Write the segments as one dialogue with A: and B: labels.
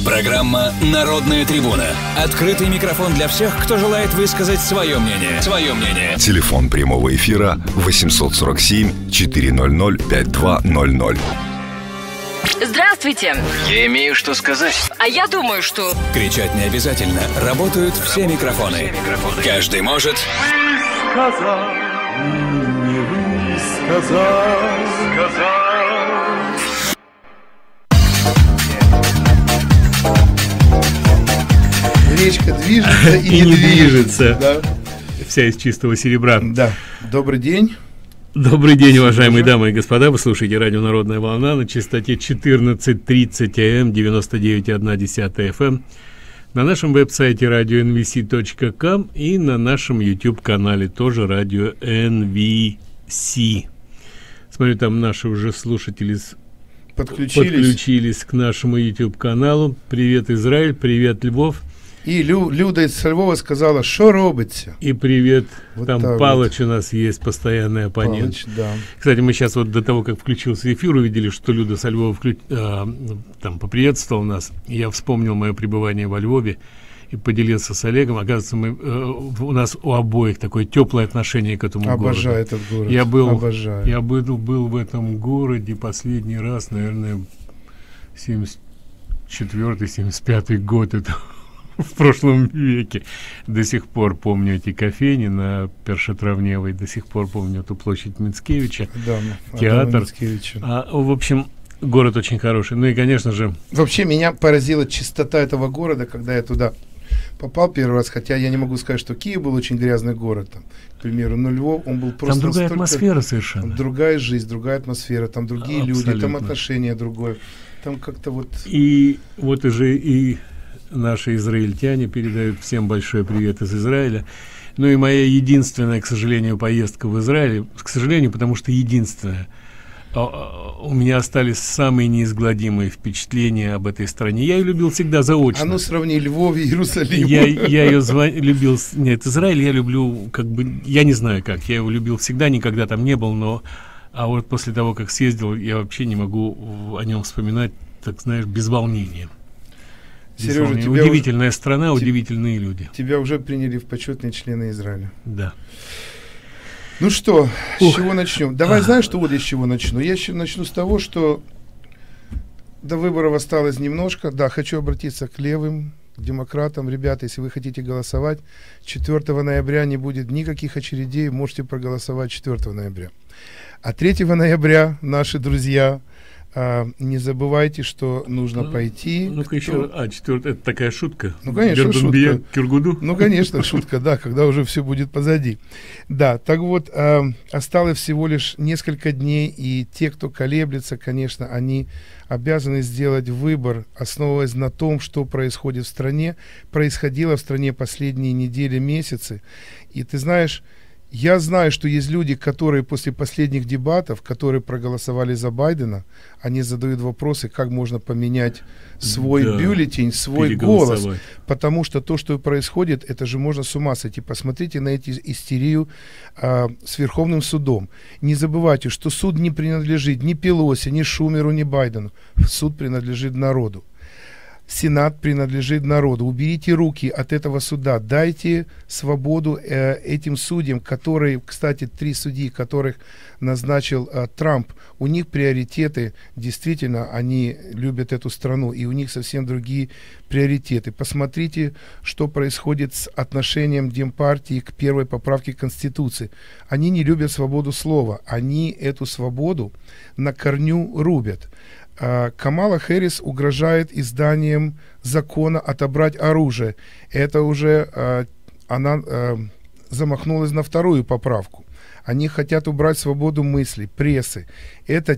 A: Программа «Народная трибуна». Открытый микрофон для всех, кто желает высказать свое мнение.
B: Телефон прямого эфира 847-400-5200.
C: Здравствуйте.
A: Я имею что сказать.
C: А я думаю, что...
A: Кричать не обязательно. Работают все микрофоны. Каждый может...
D: Сказал, не высказал.
E: Речка движется и не движется. Да.
F: Вся из чистого серебра.
E: Да. Добрый день.
F: Добрый день, уважаемые дамы и господа. Вы слушаете радио «Народная волна» на частоте 1430 АМ, 99,1 FM, на нашем веб-сайте radio.nvc.com и на нашем YouTube-канале тоже радио NVC. Смотрю, там наши уже слушатели подключились к нашему YouTube-каналу. Привет, Израиль, привет, Львов.
E: И Люда из Львова сказала, что робится.
F: И привет,
E: вот
F: там Палыч у нас есть, постоянный оппонент.
E: Палыч, да.
F: Кстати, мы сейчас вот до того, как включился эфир, увидели, что Люда со Львова там поприветствовал нас. И я вспомнил мое пребывание во Львове и поделился с Олегом. Оказывается, у нас у обоих такое теплое отношение к этому городу.
E: Обожаю этот город.
F: Я был в этом городе последний раз, наверное, 74-75 год. Это в прошлом веке. До сих пор помню эти кофейни на Першотравневой, до сих пор помню эту площадь Мицкевича, театр. В общем, город очень хороший. Ну и, конечно же...
E: Вообще, меня поразила чистота этого города, когда я туда попал первый раз, хотя я не могу сказать, что Киев был очень грязный город, там, к примеру, но Львов, он был просто...
F: Там другая атмосфера совершенно.
E: Другая жизнь, другая атмосфера, там другие люди, там отношения другое. Там как-то вот...
F: И вот уже и наши израильтяне передают всем большой привет из Израиля. Ну и моя единственная, к сожалению, поездка в Израиль, к сожалению, потому что единственная, у меня остались самые неизгладимые впечатления об этой стране. Я ее любил всегда заочно.
E: А ну сравни Львов и Иерусалим.
F: Я ее любил... Нет, Израиль я люблю, как бы, я не знаю как, я его любил всегда, никогда там не был, но... А вот после того, как съездил, я вообще не могу о нем вспоминать, так знаешь, без волнения.
E: Сережа,
F: удивительная страна, удивительные люди.
E: Тебя уже приняли в почетные члены Израиля.
F: Да.
E: Ну что, с чего начнем? Давай, знаешь, что вот я с чего начну? Я начну с того, что до выборов осталось немножко. Да, хочу обратиться к левым, к демократам. Ребята, если вы хотите голосовать, 4 ноября не будет никаких очередей, можете проголосовать 4 ноября. А 3 ноября, наши друзья, не забывайте, что нужно пойти.
F: Ну-ка еще, 4, это такая шутка.
E: Ну, конечно, шутка.
F: Киргуду.
E: Ну, конечно, шутка, да, когда уже все будет позади. Да, так вот, осталось всего лишь несколько дней, и те, кто колеблется, конечно, они обязаны сделать выбор, основываясь на том, что происходит в стране, происходило в стране последние недели, месяцы. И ты знаешь, я знаю, что есть люди, которые после последних дебатов, которые проголосовали за Байдена, они задают вопросы, как можно поменять свой бюллетень, свой голос. Потому что то, что происходит, это же можно с ума сойти. Посмотрите на эту истерию с Верховным судом. Не забывайте, что суд не принадлежит ни Пелоси, ни Шумеру, ни Байдену. Суд принадлежит народу. Сенат принадлежит народу. Уберите руки от этого суда. Дайте свободу этим судьям, которые, кстати, 3 судьи, которых назначил Трамп, у них приоритеты, действительно, они любят эту страну, и у них совсем другие приоритеты. Посмотрите, что происходит с отношением Демпартии к первой поправке Конституции. Они не любят свободу слова, они эту свободу на корню рубят. Камала Хэррис угрожает изданием закона отобрать оружие. Это уже она замахнулась на 2-ю поправку. Они хотят убрать свободу мысли, прессы. Это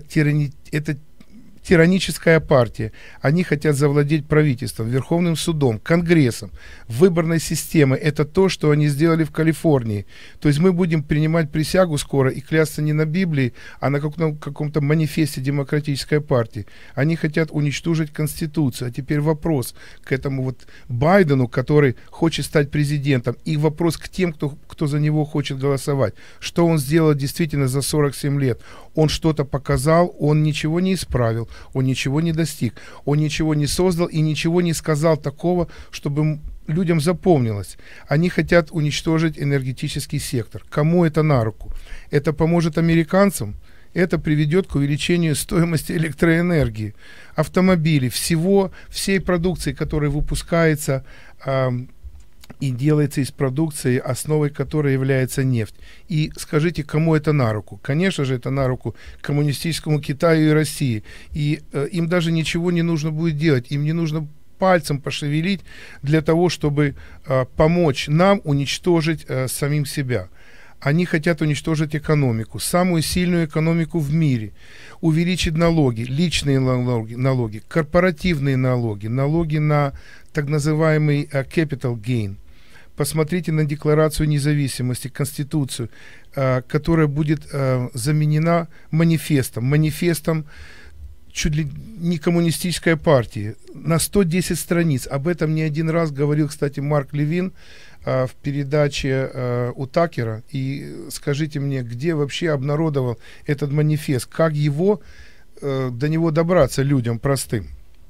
E: тираническая партия. Они хотят завладеть правительством, Верховным судом, Конгрессом, выборной системой. Это то, что они сделали в Калифорнии. То есть мы будем принимать присягу скоро и клясться не на Библии, а на каком-то манифесте демократической партии. Они хотят уничтожить Конституцию. А теперь вопрос к этому вот Байдену, который хочет стать президентом, и вопрос к тем, кто за него хочет голосовать. Что он сделал действительно за 47 лет? он что-то показал, он ничего не исправил, он ничего не достиг, он ничего не создал и ничего не сказал такого, чтобы людям запомнилось. Они хотят уничтожить энергетический сектор. Кому это на руку? Это поможет американцам? Это приведет к увеличению стоимости электроэнергии, автомобилей, всей продукции, которая выпускается и делается из продукции, основой которой является нефть. И скажите, кому это на руку? Конечно же, это на руку коммунистическому Китаю и России. И им даже ничего не нужно будет делать. Им не нужно пальцем пошевелить для того, чтобы помочь нам уничтожить самим себя. Они хотят уничтожить экономику, самую сильную экономику в мире, увеличить налоги, личные налоги, корпоративные налоги, налоги на так называемый capital gain. Посмотрите на Декларацию независимости, Конституцию, которая будет заменена манифестом чуть ли не коммунистической партии, на 110 страниц. Об этом не один раз говорил, кстати, Марк Левин в передаче у Такера. И скажите мне, где вообще обнародовал этот манифест, как до него добраться людям простым.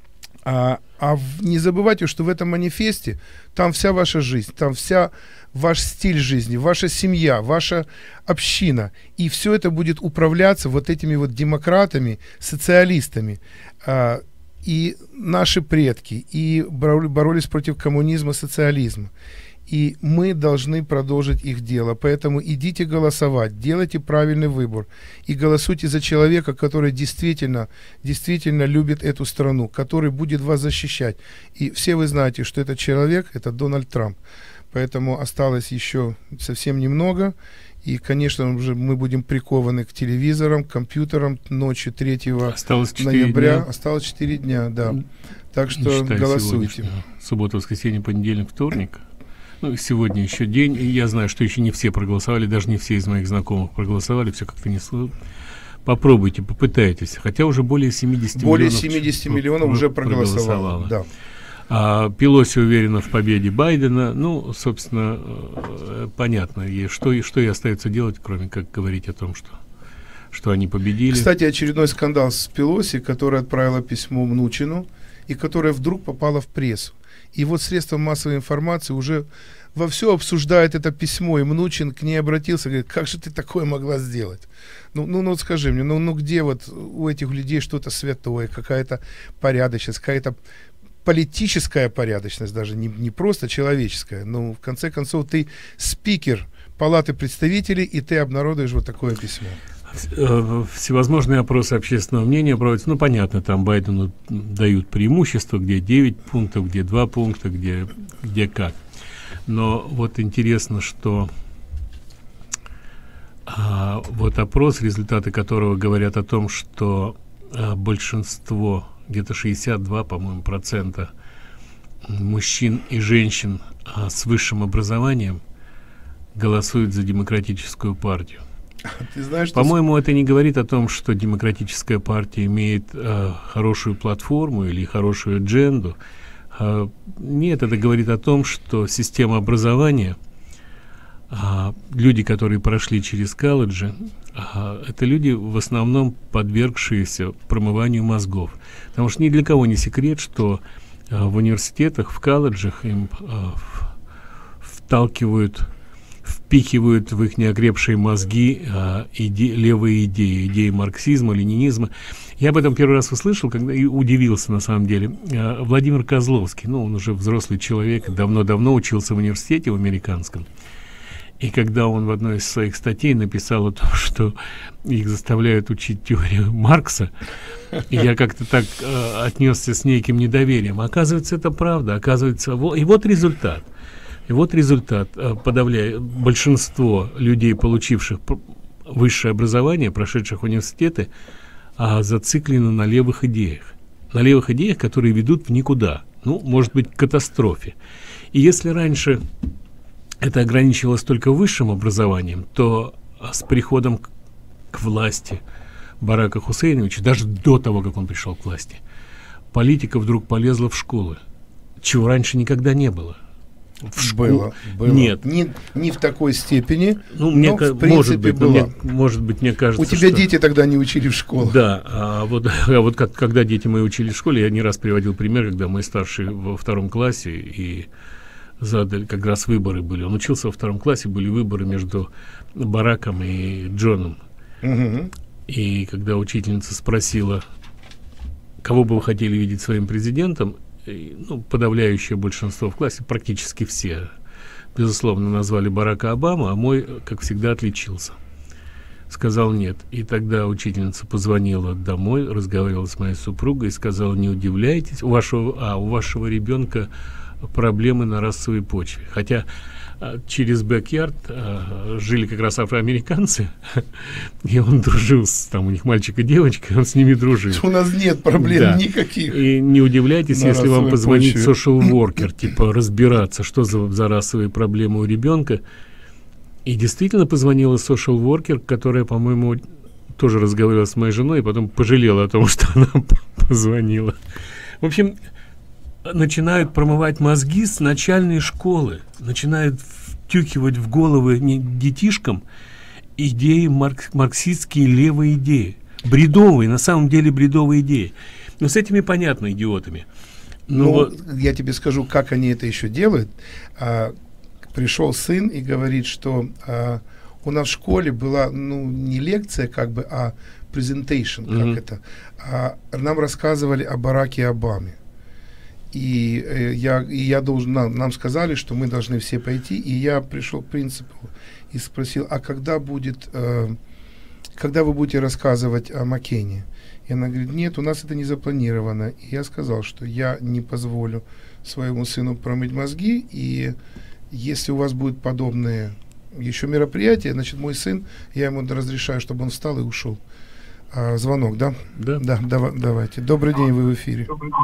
E: Не забывайте, что в этом манифесте там вся ваша жизнь, там ваш стиль жизни, ваша семья, ваша община. И все это будет управляться вот этими вот демократами, социалистами. И наши предки и боролись против коммунизма, социализма. И мы должны продолжить их дело. Поэтому идите голосовать, делайте правильный выбор. И голосуйте за человека, который действительно любит эту страну, который будет вас защищать. И все вы знаете, что этот человек, это Дональд Трамп. Поэтому осталось еще совсем немного. И, конечно, уже мы будем прикованы к телевизорам, к компьютерам ночью 3 ноября. Осталось 4 дня, да. Так что голосуйте.
F: Суббота, воскресенье, понедельник, вторник. Ну, сегодня еще день, и я знаю, что еще не все проголосовали, даже не все из моих знакомых проголосовали, все как-то не слышно. Попробуйте, попытайтесь, хотя уже более 70
E: миллионов уже проголосовало. Да.
F: Пелоси уверена в победе Байдена. Ну, собственно, понятно, что и остается делать, кроме как говорить о том, что они победили.
E: Кстати, очередной скандал с Пелоси, которая отправила письмо Мнучину, и которая вдруг попала в прессу. И вот средства массовой информации уже вовсю обсуждают это письмо, и Мнучин к ней обратился, говорит, как же ты такое могла сделать? Ну скажи мне, где вот у этих людей что-то святое, какая-то порядочность, какая-то политическая порядочность, даже не просто человеческая, но в конце концов ты спикер Палаты представителей, и ты обнародуешь вот такое письмо.
F: Всевозможные опросы общественного мнения проводятся. Ну, понятно, там Байдену дают преимущество, где 9 пунктов, где 2 пункта, где как. Но вот интересно, что вот опрос, результаты которого говорят о том, что большинство, где-то 62, по-моему, процента мужчин и женщин с высшим образованием голосуют за Демократическую партию.
E: Ты знаешь,
F: по-моему, это не говорит о том, что Демократическая партия имеет хорошую платформу или хорошую адженду. Нет, это говорит о том, что система образования, люди, которые прошли через колледжи, это люди в основном подвергшиеся промыванию мозгов. Потому что ни для кого не секрет, что в университетах, в колледжах им впихивают в их неокрепшие мозги левые идеи марксизма, ленинизма. Я об этом первый раз услышал, когда и удивился на самом деле. Владимир Козловский, он уже взрослый человек, давно-давно учился в университете в американском. И когда он в одной из своих статей написал о том, что их заставляют учить теорию Маркса, я как-то так отнесся с неким недоверием. Оказывается, это правда. Оказывается, и вот результат. И вот результат. Большинство людей, получивших высшее образование, прошедших университеты, зациклены на левых идеях. На левых идеях, которые ведут в никуда. Может быть, к катастрофе. И если раньше это ограничивалось только высшим образованием, то с приходом к власти Барака Хусейновича, даже до того, как он пришел к власти, политика вдруг полезла в школы, чего раньше никогда не было.
E: Было.
F: Нет.
E: Не в такой степени,
F: ну,
E: но в принципе была.
F: Может быть, мне кажется,
E: у тебя дети тогда не учили в школе.
F: Да, а вот когда дети мои учили в школе, я не раз приводил пример, когда мой старший во 2 классе, и задали, как раз выборы были. Он учился во 2 классе, были выборы между Бараком и Джоном.
E: Угу.
F: И когда учительница спросила, кого бы вы хотели видеть своим президентом, ну, подавляющее большинство в классе, практически все, безусловно, назвали Барака Обаму, а мой, как всегда, отличился. Сказал нет. И тогда учительница позвонила домой, разговаривала с моей супругой и сказала: не удивляйтесь, у вашего ребенка проблемы на расовой почве. Хотя через бэк-ярд жили как раз афроамериканцы, и он дружил там у них мальчик и девочка, и он с ними дружил.
E: У нас нет проблем никаких.
F: И не удивляйтесь, если вам позвонит social worker, типа разбираться, что за расовые проблемы у ребенка. И действительно позвонила social worker, которая, по-моему, тоже разговаривала с моей женой, и потом пожалела о том, что она позвонила. В общем, начинают промывать мозги с начальной школы, начинают втюхивать в головы детишкам идеи, марксистские левые идеи, бредовые, на самом деле бредовые идеи. Но с этими понятно, идиотами.
E: Но я тебе скажу, как они это еще делают. Пришел сын и говорит, что у нас в школе была, ну, не лекция, как бы, а презентейшн, как это. Нам рассказывали о Бараке Обаме. И я должен, нам сказали, что мы должны все пойти, и я пришел к принципу и спросил: а когда вы будете рассказывать о Маккейне? И она говорит: нет, у нас это не запланировано. И я сказал, что я не позволю своему сыну промыть мозги, и если у вас будут подобные еще мероприятия, значит, мой сын, я ему разрешаю, чтобы он встал и ушел. Звонок, да?
F: Да.
E: Да, давайте. Добрый день, вы в эфире.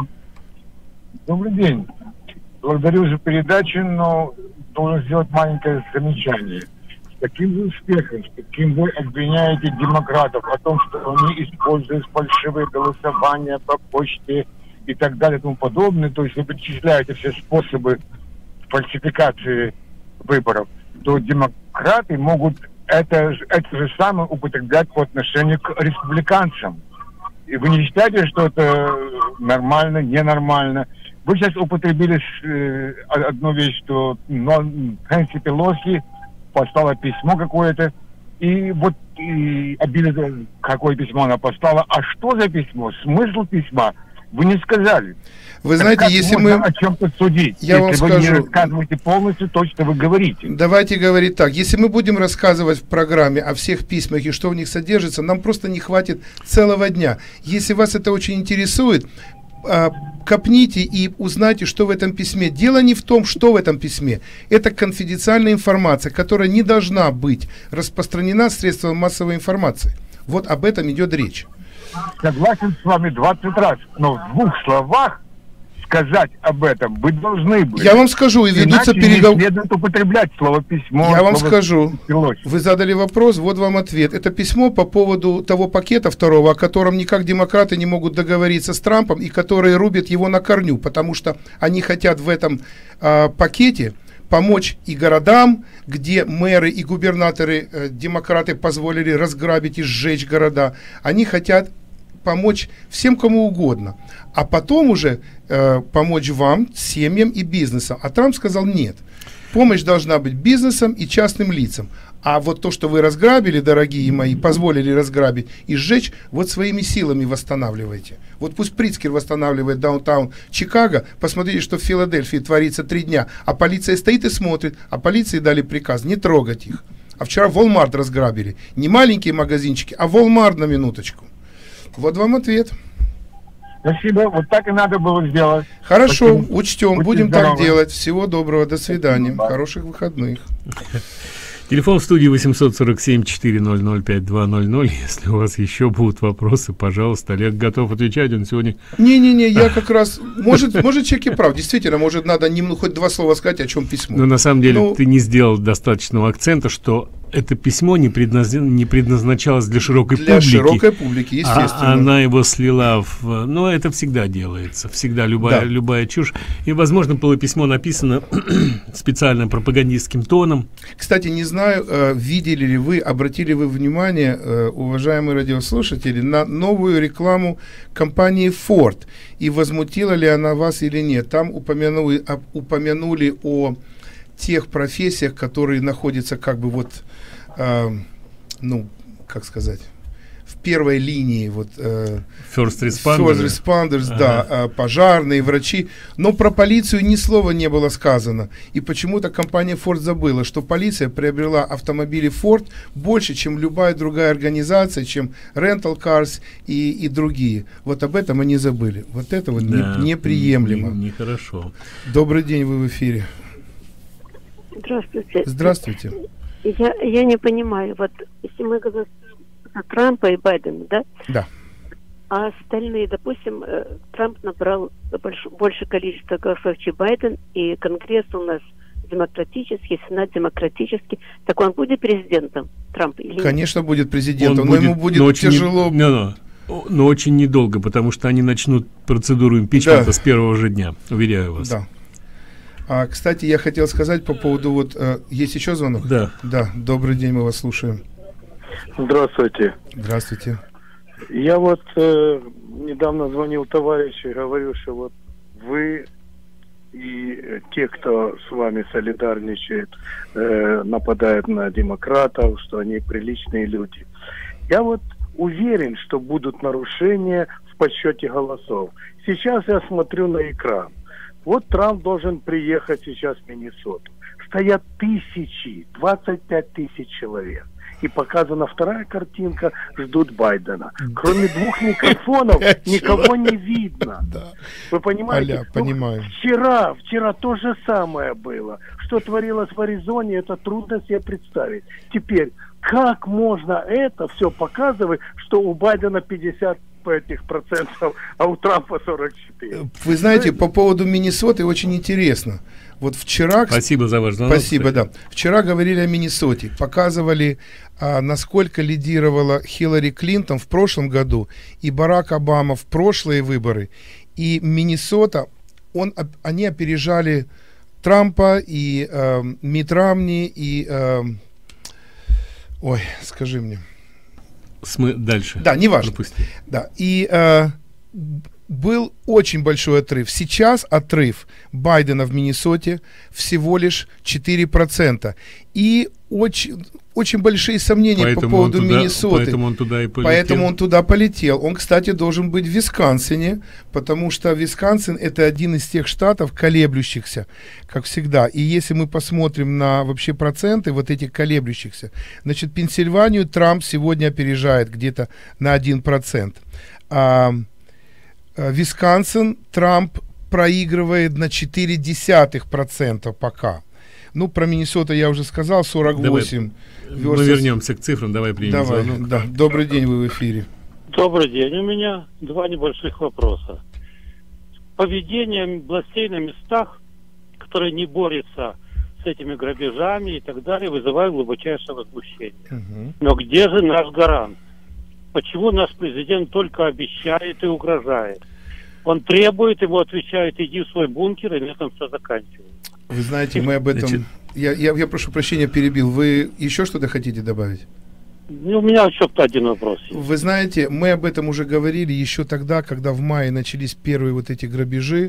C: Добрый день. Благодарю за передачу, но должен сделать маленькое замечание. С таким же успехом, с каким вы обвиняете демократов о том, что они используют фальшивые голосования по почте и так далее и тому подобное, то есть вы перечисляете все способы фальсификации выборов, то демократы могут это же самое употреблять по отношению к республиканцам. И вы не считаете, что это нормально, ненормально? Вы сейчас употребили одну вещь, что Нэнси Пелоси послала письмо какое-то, и вот обидно, какое письмо она послала. А что за письмо? Смысл письма вы не сказали.
E: Вы знаете, если мы
C: о чем-то судить,
E: я вам
C: если вы
E: скажу,
C: не рассказываете полностью то, что вы говорите.
E: Давайте говорить так. Если мы будем рассказывать в программе о всех письмах и что в них содержится, нам просто не хватит целого дня. Если вас это очень интересует, копните и узнайте, что в этом письме. Дело не в том, что в этом письме. Это конфиденциальная информация, которая не должна быть распространена средствами массовой информации. Вот об этом идет речь.
C: Согласен с вами 20 раз, но в 2 словах сказать об этом вы должны были.
E: Я вам скажу, и ведутся переговоры.
C: Не следует употреблять слово письмо.
E: Я вам скажу.
C: Пилочек.
E: Вы задали вопрос, вот вам ответ. Это письмо по поводу того пакета второго, о котором никак демократы не могут договориться с Трампом, и которые рубят его на корню, потому что они хотят в этом пакете помочь и городам, где мэры и губернаторы демократы позволили разграбить и сжечь города. Они хотят помочь всем, кому угодно, а потом уже помочь вам, семьям и бизнесам. А Трамп сказал: нет, помощь должна быть бизнесом и частным лицам. А вот то, что вы разграбили, дорогие мои, позволили разграбить и сжечь, вот своими силами восстанавливайте. Вот пусть Прицкер восстанавливает даунтаун Чикаго, посмотрите, что в Филадельфии творится 3 дня, а полиция стоит и смотрит, а полиции дали приказ не трогать их. А вчера Walmart разграбили, не маленькие магазинчики, а Walmart, на минуточку. Вот вам ответ.
C: Спасибо, вот так и надо было сделать.
E: Хорошо,
C: Спасибо.
E: учтем,
C: Будьте
E: будем
C: здоровы.
E: так делать. Всего доброго, до свидания, хороших выходных.
F: Телефон в студии 847-400-5200. Если у вас еще будут вопросы, пожалуйста, Олег готов отвечать. Он сегодня...
E: Не-не-не, я как раз... Может человек и прав. Действительно, может, надо хоть 2 слова сказать, о чем письмо.
F: Но на самом деле ты не сделал достаточного акцента, что это письмо не предназначалось для широкой
E: Для
F: публики.
E: широкой публики, естественно.
F: Она его слила в... Ну, это всегда делается. Всегда любая чушь. И, возможно, было письмо написано специально пропагандистским тоном.
E: Кстати, не знаю, видели ли вы, обратили вы внимание, уважаемые радиослушатели, на новую рекламу компании Ford. И возмутила ли она вас или нет. Там упомянули о тех профессиях, которые находятся как бы вот, ну, как сказать, в первой линии, вот,
F: First responders,
E: да, пожарные, врачи, но про полицию ни слова не было сказано, и почему-то компания Ford забыла, что полиция приобрела автомобили Ford больше, чем любая другая организация, чем Rental Cars и другие, вот об этом они забыли, вот это вот неприемлемо.
F: Нехорошо.
E: Добрый день, вы в эфире.
G: Здравствуйте.
E: Здравствуйте.
G: Я не понимаю, вот если мы говорим о Трампа и Байдена, да?
E: Да.
G: А остальные, допустим, Трамп набрал большее количество голосов, чем Байден, и Конгресс у нас демократический, Сенат демократический, так он будет президентом, Трамп, или нет?
E: Конечно, будет президентом, но ему будет тяжело.
F: Но очень недолго, потому что они начнут процедуру импичмента с первого же дня, уверяю вас.
E: Да. Кстати, я хотел сказать по поводу вот... есть еще звонок?
F: Да.
E: Да, добрый день, мы вас слушаем.
H: Здравствуйте.
E: Здравствуйте.
H: Я вот недавно звонил товарищу и говорю, что вот вы и те, кто с вами солидарничает, нападают на демократов, что они приличные люди. Я вот уверен, что будут нарушения в подсчете голосов. Сейчас я смотрю на экран. Вот Трамп должен приехать сейчас в Миннесоту. Стоят тысячи, 25 тысяч человек. И показана вторая картинка, ждут Байдена. Кроме двух микрофонов никого не видно. Вы понимаете?
E: Понимаю.
H: Вчера то же самое было. Что творилось в Аризоне, это трудно себе представить. Теперь, как можно это все показывать, что у Байдена 50%, а у Трампа 44%?
E: Вы знаете, по поводу Миннесоты очень интересно. Вот вчера...
F: Спасибо за ваш звонок.
E: Спасибо, да. Вчера говорили о Миннесоте, показывали, насколько лидировала Хиллари Клинтон в прошлом году и Барак Обама в прошлые выборы. И Миннесота, они опережали Трампа и Митт Ромни и... ой, скажи мне.
F: Дальше.
E: Да, неважно. Да, и был очень большой отрыв. Сейчас отрыв Байдена в Миннесоте всего лишь 4%. И очень большие сомнения по поводу Миннесоты. Поэтому он туда полетел. Он, кстати, должен быть в Висконсине, потому что Висконсин — это один из тех штатов, колеблющихся, как всегда. И если мы посмотрим на вообще проценты вот этих колеблющихся, значит, Пенсильванию Трамп сегодня опережает где-то на 1%. Висконсин Трамп проигрывает на 0,4% пока. Ну, про Миннесоту я уже сказал, 48.
F: Мы вернемся к цифрам, давай примем звонок.
E: Да. Добрый день, вы в эфире.
I: Добрый день. У меня два небольших вопроса. Поведение властей на местах, которые не борются с этими грабежами и так далее, вызывает глубочайшее возмущение. Но где же наш гарант? Почему наш президент только обещает и угрожает? Он требует, ему отвечают: иди в свой бункер, и на этом все заканчивается.
E: Вы знаете, мы об этом... Я прошу прощения, перебил. Вы еще что-то хотите добавить?
I: У меня еще один вопрос.
E: Вы знаете, мы об этом уже говорили еще тогда, когда в мае начались первые вот эти грабежи.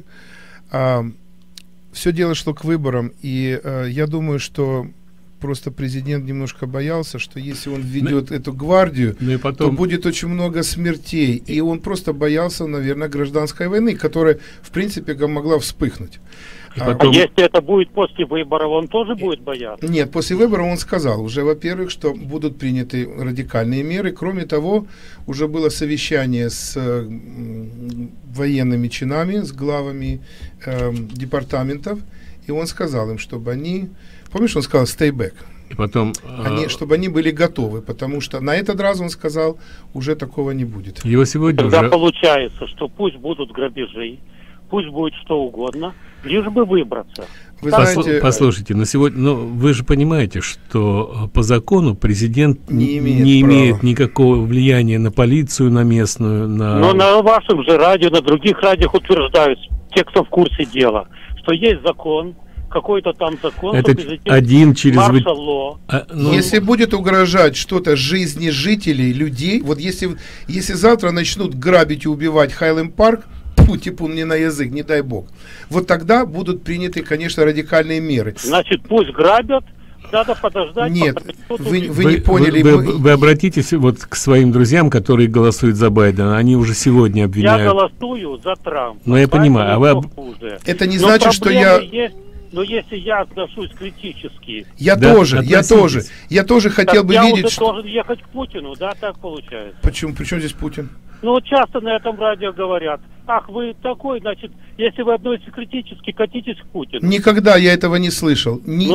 E: Все дело шло к выборам, и я думаю, что просто президент немножко боялся, что если он введет эту гвардию, то будет очень много смертей. И он просто боялся, наверное, гражданской войны, которая, в принципе, могла вспыхнуть.
I: А если это будет после выборов, он тоже будет бояться?
E: Нет, после выборов он сказал уже, во-первых, что будут приняты радикальные меры. Кроме того, уже было совещание с военными чинами, с главами департаментов, и он сказал им, чтобы они... Помнишь, он сказал «stay back».
F: И потом...
E: чтобы они были готовы, потому что на этот раз, он сказал, уже такого не будет.
F: Его сегодня
I: Тогда получается, что пусть будут грабежи, пусть будет что угодно, лишь бы выбраться.
E: Вы знаете,
F: послушайте, на сегодня, но вы же понимаете, что по закону президент
E: не
F: имеет никакого влияния на полицию, на местную, на...
I: Но на вашем же радио, на других радио утверждают, те, кто в курсе дела, что есть закон, какой-то там закон,
F: это один через...
E: Если будет угрожать что-то жизни жителей, людей, вот если завтра начнут грабить и убивать Хайленд парк, типа мне на язык, не дай бог, вот тогда будут приняты, конечно, радикальные меры.
I: Значит, пусть грабят, надо подождать.
E: Нет, вы не поняли.
F: Вы обратитесь вот к своим друзьям, которые голосуют за Байдена, они уже сегодня обвиняют.
I: Я голосую за Трампа.
F: Но я понимаю, а вы...
E: Это не значит, что я...
I: Но если я отношусь критически...
E: Я тоже хотел бы видеть...
I: Я уже должен ехать к Путину, да, так получается?
E: Почему? При чем здесь Путин?
I: Ну, вот часто на этом радио говорят, ах, вы такой, значит, если вы относитесь критически, катитесь к Путину.
E: Никогда я этого не слышал. Ни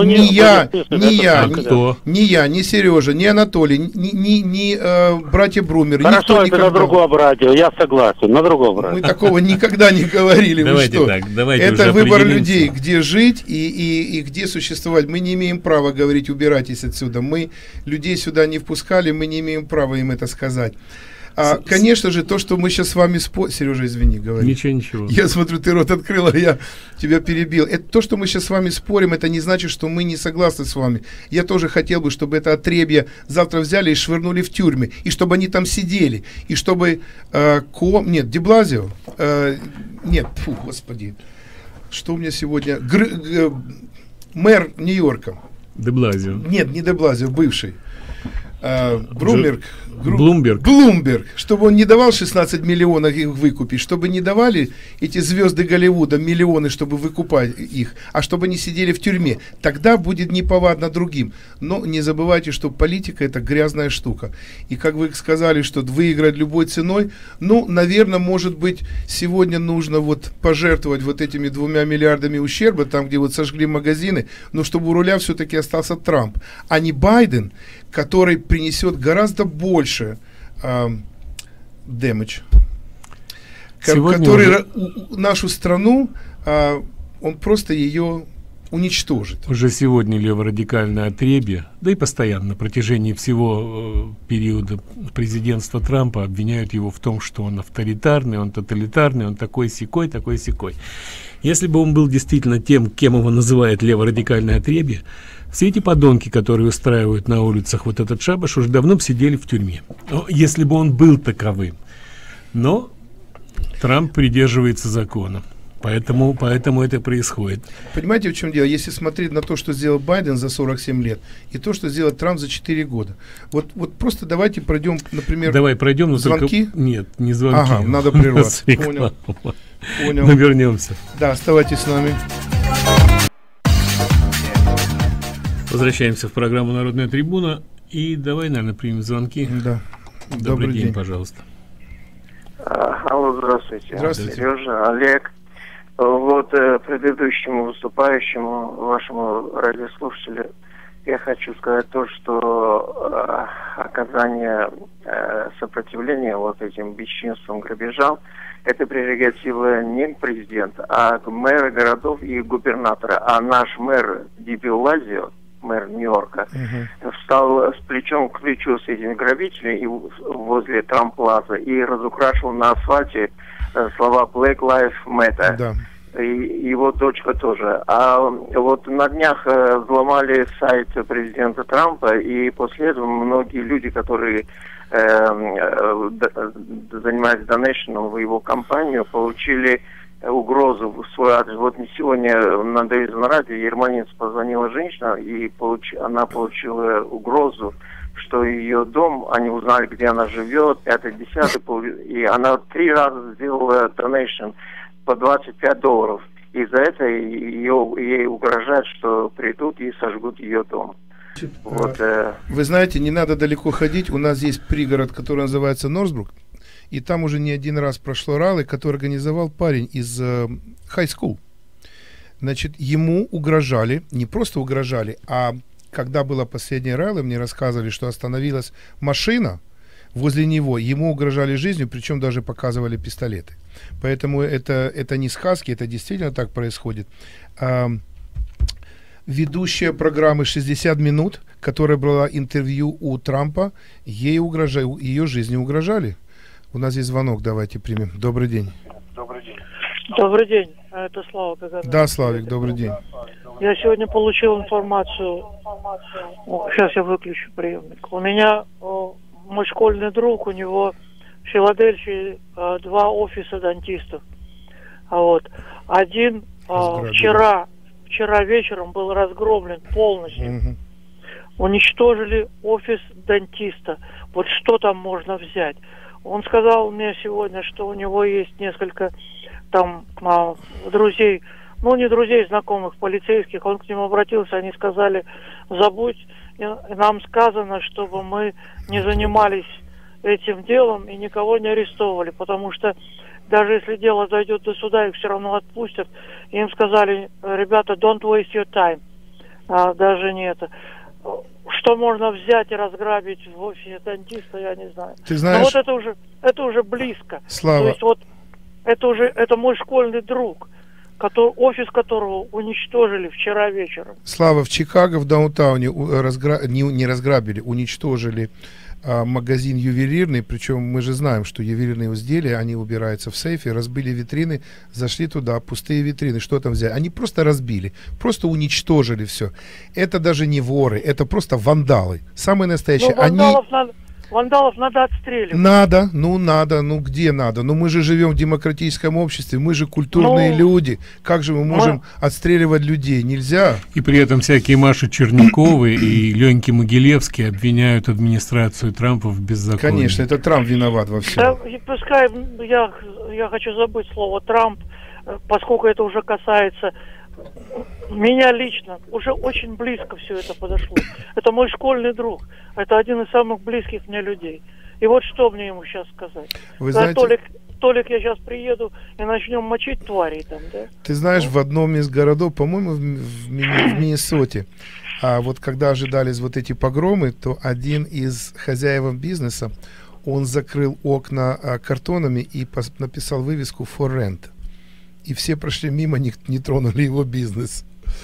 E: я, ни Сережа, ни Анатолий, ни братья Брумер.
I: Хорошо, это на другом радио, я согласен, на другом радио.
E: Мы такого никогда не говорили.
F: Давайте так, давайте
E: это выбор людей, где жить и где существовать. Мы не имеем права говорить, убирайтесь отсюда. Мы людей сюда не впускали, мы не имеем права им это сказать. Конечно же, то, что мы сейчас с вами Сережа, извини, говори.
F: Ничего.
E: Я смотрю, ты рот открыл, а я тебя перебил. Это то, что мы сейчас с вами спорим, это не значит, что мы не согласны с вами. Я тоже хотел бы, чтобы это отребье завтра взяли и швырнули в тюрьмы, и чтобы они там сидели, и чтобы Де Блазио, господи, что у меня сегодня, мэр Нью-Йорка.
F: Де Блазио.
E: Нет, не Де Блазио, бывший.
F: Блумберг,
E: чтобы он не давал 16 миллионов их выкупить, чтобы не давали эти звезды Голливуда миллионы, чтобы выкупать их, а чтобы они сидели в тюрьме. Тогда будет неповадно другим. Но не забывайте, что политика — это грязная штука. И как вы сказали, что выиграть любой ценой, наверное, может быть, сегодня нужно вот пожертвовать вот этими 2 миллиардами ущерба, там, где вот сожгли магазины, но чтобы у руля все-таки остался Трамп, а не Байден, который принесет гораздо больше damage, который нашу страну, он просто ее уничтожит.
F: Уже сегодня леворадикальное отребье, да и постоянно на протяжении всего периода президентства Трампа обвиняют его в том, что он авторитарный, он тоталитарный, он такой-сякой, такой-сякой. Если бы он был действительно тем, кем его называет леворадикальное отребье, все эти подонки, которые устраивают на улицах вот этот шабаш, уже давно бы сидели в тюрьме. Если бы он был таковым. Но Трамп придерживается закона. Поэтому это происходит.
E: Понимаете, в чем дело? Если смотреть на то, что сделал Байден за 47 лет, и то, что сделал Трамп за 4 года. Вот просто давайте пройдем, например,
F: пройдем,
E: звонки.
F: Только... Нет, не звонки.
E: Ага, надо прерваться. Понял.
F: Мы вернемся.
E: Да, оставайтесь с нами.
F: Возвращаемся в программу «Народная трибуна». И давай, наверное, примем звонки.
E: Да.
F: Добрый день, пожалуйста.
J: Алло, здравствуйте.
E: Здравствуйте.
J: Сережа, Олег. Вот предыдущему выступающему, вашему радиослушателю, я хочу сказать то, что оказание сопротивления вот этим бесчинствам, грабежам, это прерогатива не президента, а мэры городов и губернатора. А наш мэр Ди Блазио, мэр Нью-Йорка, встал с плечом к плечу с этими грабителями возле Трамп-плаза и разукрашивал на асфальте слова Black Lives Matter.
E: Да.
J: И его дочка тоже. А вот на днях взломали сайт президента Трампа, и после этого многие люди, которые занимались донейшеном в его кампанию, получили угрозу в свой адрес. Вот сегодня на Дэвидсон радио Ерманец позвонила женщина, и она получила угрозу, что ее дом, они узнали, где она живет, 5-10, и она 3 раза сделала донейшн по $25. И за это ей угрожают, что придут и сожгут ее дом. Вот,
E: Вы знаете, не надо далеко ходить. У нас есть пригород, который называется Норсбрук. И там уже не один раз прошло ралли, который организовал парень из high school. Значит, ему угрожали, не просто угрожали, а когда было последнее ралли, мне рассказывали, что остановилась машина возле него. Ему угрожали жизнью, причем даже показывали пистолеты. Поэтому это не сказки, это действительно так происходит. Ведущая программы «60 минут», которая брала интервью у Трампа, ее жизни угрожали. У нас есть звонок, давайте примем. Добрый день.
K: Добрый день, это Слава Каганов.
E: Да, Славик, добрый день.
K: Я сегодня получил информацию, сейчас я выключу приемник. У меня мой школьный друг, у него в Филадельфии 2 офиса дантистов. Вот. Один вчера вечером был разгромлен полностью. Уничтожили офис дантиста. Вот что там можно взять? Он сказал мне сегодня, что у него есть несколько там друзей, ну не друзей, знакомых, полицейских. Он к ним обратился, они сказали: забудь, нам сказано, чтобы мы не занимались этим делом и никого не арестовывали, потому что даже если дело дойдет до суда, их все равно отпустят. Им сказали: ребята, don't waste your time. Даже не это. Что можно взять и разграбить в офисе дантиста, я не знаю.
E: Ты знаешь...
K: Но вот это уже близко.
E: Слава.
K: То есть вот это мой школьный друг, офис которого уничтожили вчера вечером.
E: Слава, в Чикаго, в даунтауне не разграбили, уничтожили магазин ювелирный, причем мы же знаем, что ювелирные изделия, они убираются в сейфе, разбили витрины, зашли туда, пустые витрины, что там взяли? Они просто разбили, просто уничтожили все. Это даже не воры, это просто вандалы, самые настоящие.
K: Вандалов надо отстреливать.
E: Надо, где надо? Мы же живем в демократическом обществе, мы же культурные люди. Как же мы можем отстреливать людей? Нельзя.
F: И при этом всякие Маши Черняковы и Леньки Могилевский обвиняют администрацию Трампа в беззаконии.
E: Конечно, это Трамп виноват во всем.
K: Да, пускай я хочу забыть слово Трамп, поскольку это уже касается меня лично, уже очень близко все это подошло. Это мой школьный друг. Это один из самых близких мне людей. И вот что мне ему сейчас сказать.
E: Вы знаете...
K: Толик, я сейчас приеду и начнем мочить тварей там, да?
E: Ты знаешь, в одном из городов, по-моему, в Миннесоте, вот когда ожидались вот эти погромы, то один из хозяев бизнеса, он закрыл окна картонами и написал вывеску «For rent». И все прошли мимо, не тронули его бизнес.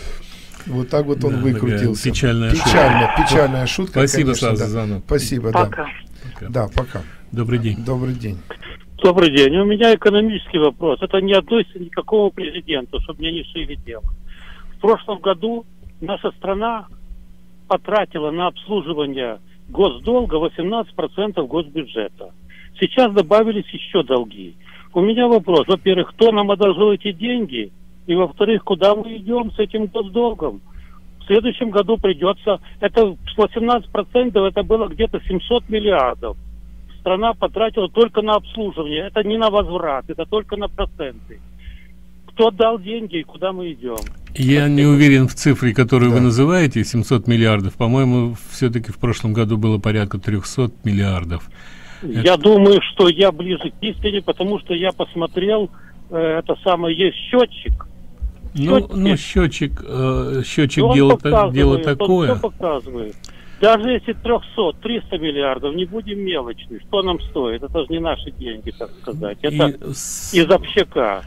E: Вот так вот он выкрутился. Печальная шутка.
F: Спасибо,
E: конечно,
F: Слава, за звонок.
E: Спасибо,
K: пока.
E: Да, пока.
F: Добрый день.
E: Добрый день.
I: Добрый день. У меня экономический вопрос. Это не относится ни к какому президенту, чтобы мне не шили дело. В прошлом году наша страна потратила на обслуживание госдолга 18% госбюджета. Сейчас добавились еще долги. У меня вопрос. Во-первых, кто нам одолжил эти деньги? И во-вторых, куда мы идем с этим госдолгом? В следующем году придется... Это 18%, это было где-то 700 миллиардов. Страна потратила только на обслуживание. Это не на возврат, это только на проценты. Кто дал деньги и куда мы идем?
F: Я не уверен в цифре, которую вы называете, 700 миллиардов. По-моему, все-таки в прошлом году было порядка 300 миллиардов.
I: Я думаю, что я ближе к истине, потому что я посмотрел, есть счетчик.
F: Счетчик дело такое.
I: Он все показывает. Даже если 300 миллиардов, не будем мелочны. Что нам стоит? Это же не наши деньги, так сказать. Это из общака.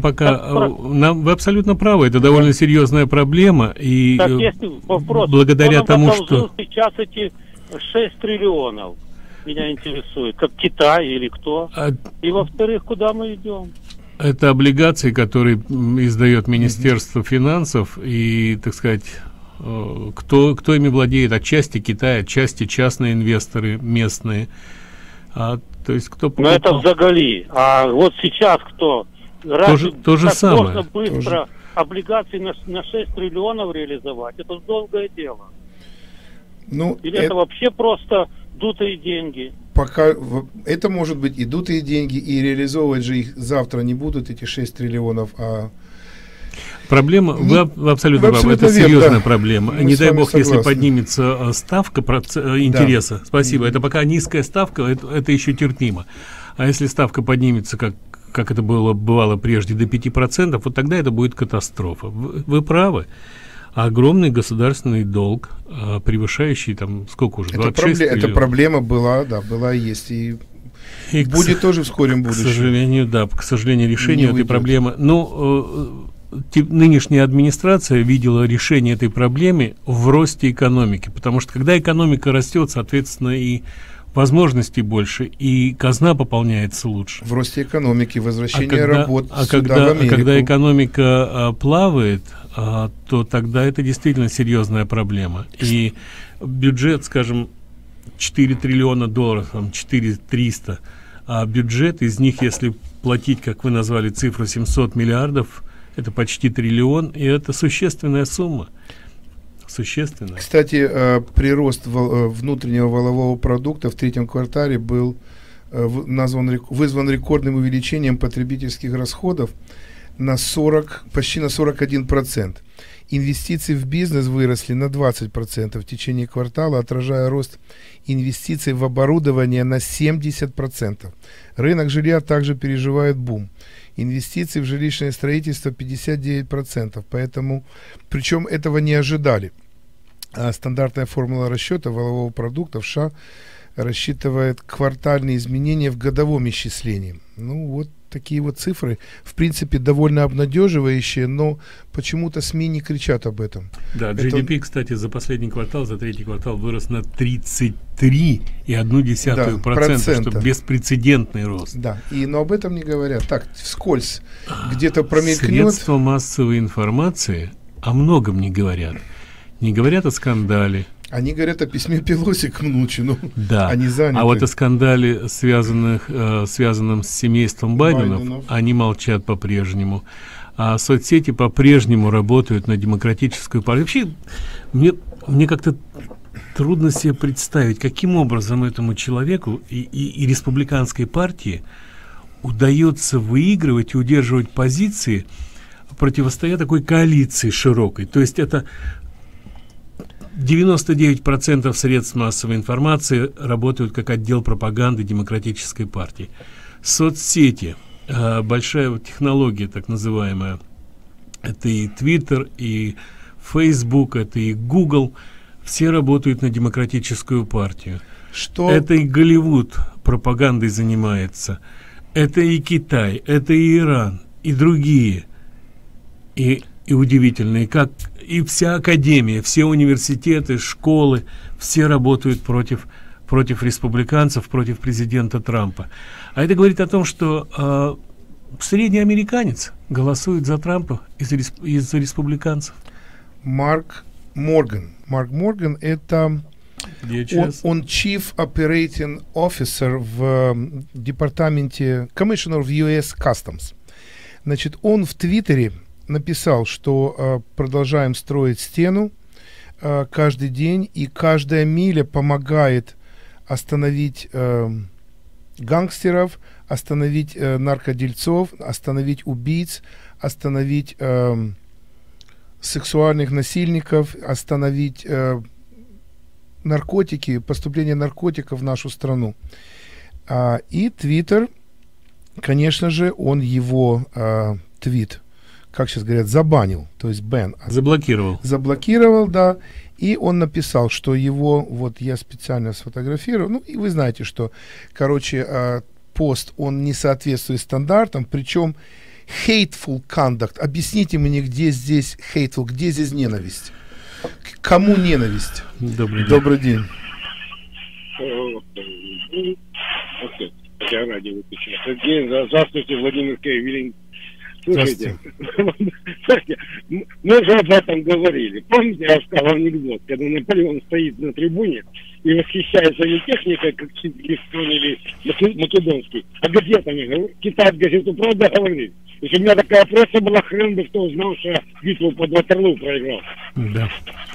F: Вы абсолютно правы. Это довольно серьезная проблема. И
I: так, если вопрос,
F: благодаря тому, что...
I: сейчас эти 6 триллионов. Меня интересует, как Китай или кто. И во-вторых, куда мы идем?
F: Это облигации, которые издает Министерство финансов, и, так сказать, кто ими владеет? Отчасти Китай, отчасти частные инвесторы местные. То есть кто покупал?
I: Но это в заголи. А вот сейчас кто?
F: То же самое.
I: Можно быстро облигации на 6 триллионов реализовать. Это долгое дело. Или это вообще просто дутые деньги?
E: Пока это может быть и дутые деньги, и реализовывать же их завтра не будут, эти 6 триллионов,
F: Проблема, вы абсолютно правы, это серьезная проблема. Не дай бог, согласны. Если поднимется ставка интереса, спасибо, это пока низкая ставка, это еще терпимо. А если ставка поднимется, как это бывало прежде, до 5%, вот тогда это будет катастрофа. Вы правы. а огромный государственный долг, превышающий там сколько уже, 26 триллионов.
E: Эта проблема была, да, была и есть, и будет тоже в скором будущем.
F: К сожалению, да, к сожалению, решение этой проблемы. Ну, нынешняя администрация видела решение этой проблемы в росте экономики, потому что когда экономика растет, соответственно, и возможностей больше, и казна пополняется лучше.
E: В росте экономики, возвращение работ сюда,
F: когда,
E: в Америку.
F: Когда экономика плавает, то тогда это действительно серьезная проблема. И бюджет, скажем, 4 триллиона долларов, там 4-300, а бюджет из них, если платить, как вы назвали цифру, 700 миллиардов, это почти триллион, и это существенная сумма. Существенная.
E: Кстати, прирост внутреннего валового продукта в третьем квартале был вызван рекордным увеличением потребительских расходов на почти на 41%. Инвестиции в бизнес выросли на 20% в течение квартала, отражая рост инвестиций в оборудование на 70%. Рынок жилья также переживает бум. Инвестиции в жилищное строительство 59%. Поэтому, причем этого не ожидали. А стандартная формула расчета валового продукта в США рассчитывает квартальные изменения в годовом исчислении. Ну вот такие вот цифры, в принципе, довольно обнадеживающие, но почему-то СМИ не кричат об этом.
F: Да, GDP, кстати, за последний квартал, за третий квартал вырос на 33,1%, что беспрецедентный рост.
E: Да, но об этом не говорят. Так, вскользь где-то промелькнет.
F: Средства массовой информации о многом не говорят. Не говорят о скандале.
E: Они говорят о письме Пелоси к Мнучину.
F: Да.
E: Они заняты.
F: А вот о скандале, связанном с семейством Байденов, они молчат по-прежнему. А соцсети по-прежнему работают на демократическую партию. Вообще, мне как-то трудно себе представить, каким образом этому человеку и республиканской партии удается выигрывать и удерживать позиции, противостоя такой коалиции широкой. То есть это 99% средств массовой информации работают как отдел пропаганды демократической партии. Соцсети, большая технология так называемая, это и Twitter, и Facebook, это и Google, все работают на демократическую партию. Это и Голливуд пропагандой занимается, это и Китай, это и Иран, и другие. И удивительные, как и вся академия, все университеты, школы, все работают против республиканцев, против президента Трампа. А это говорит о том, что средний американец голосует за Трампа из-за республиканцев.
E: Марк Морган это он Chief Operating Officer в департаменте Commissioner of US Customs. Значит, он в Твиттере написал, что продолжаем строить стену каждый день, и каждая миля помогает остановить гангстеров, остановить наркодельцов, остановить убийц, остановить сексуальных насильников, остановить наркотики, поступление наркотиков в нашу страну. И Твиттер, конечно же, он его твит, как сейчас говорят, забанил, то есть бэн. Заблокировал, да. И он написал, что его, вот я специально сфотографировал, ну и вы знаете, что, короче, пост, он не соответствует стандартам, причем hateful conduct. Объясните мне, где здесь hateful, где здесь ненависть? К кому ненависть?
F: Добрый день.
L: Я радио выключил. Здравствуйте, Владимир Киевилин. Слушайте, мы же об этом говорили. Помните, я рассказал анекдот, когда Наполеон стоит на трибуне и восхищается не техникой, как Чингисхан или Македонский, а газетами. Китай газету «Правда» говорит. Если у меня такая пресса была, хрен бы кто узнал, что я битву под Ватерлоо проиграл.
F: Да.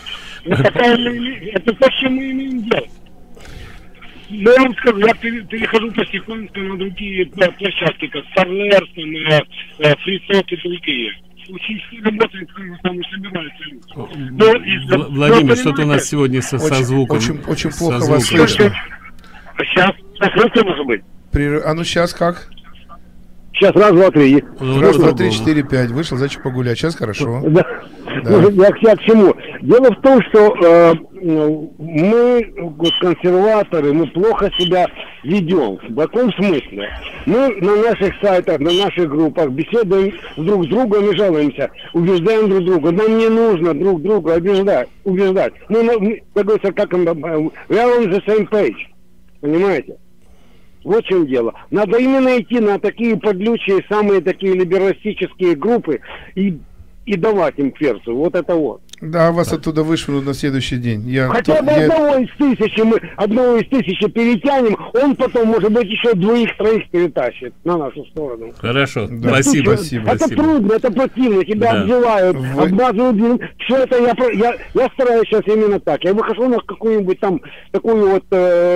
L: Это то, что мы имеем дело. Но я вам скажу, я перехожу потихоньку на другие площадки, как Старлерс, Фрицов и другие. Очень все работает, там и собираются люди.
F: Владимир, что-то у нас сегодня со звуком.
E: Очень плохо вас слышно.
L: Сейчас слышно, может быть?
E: А ну сейчас как?
L: Сейчас раз, два, три.
E: Раз, два, три, 4, 5. Вышел, зайчик погулять. Сейчас хорошо.
L: Да.
E: Да.
L: Я к чему? Дело в том, что мы, консерваторы, мы плохо себя ведем. В каком смысле? Мы на наших сайтах, на наших группах беседуем друг с другом и жалуемся. Убеждаем друг друга. Нам не нужно друг друга убеждать. Мы, как говорится, как we are on the same page. Понимаете? Вот в чем дело. Надо именно идти на такие подлючие, самые такие либералистические группы и давать им перцу. Вот это вот.
E: Да, вас оттуда вышвырнут на следующий день.
L: Хотя бы одного из тысячи перетянем, он потом, может быть, еще двоих-троих перетащит на нашу сторону.
F: Хорошо,
E: да.
F: Спасибо.
L: Это трудно, это противно, тебя обзывают, обмазывают. Все это я стараюсь сейчас именно так. Я выхожу на какую-нибудь там такую вот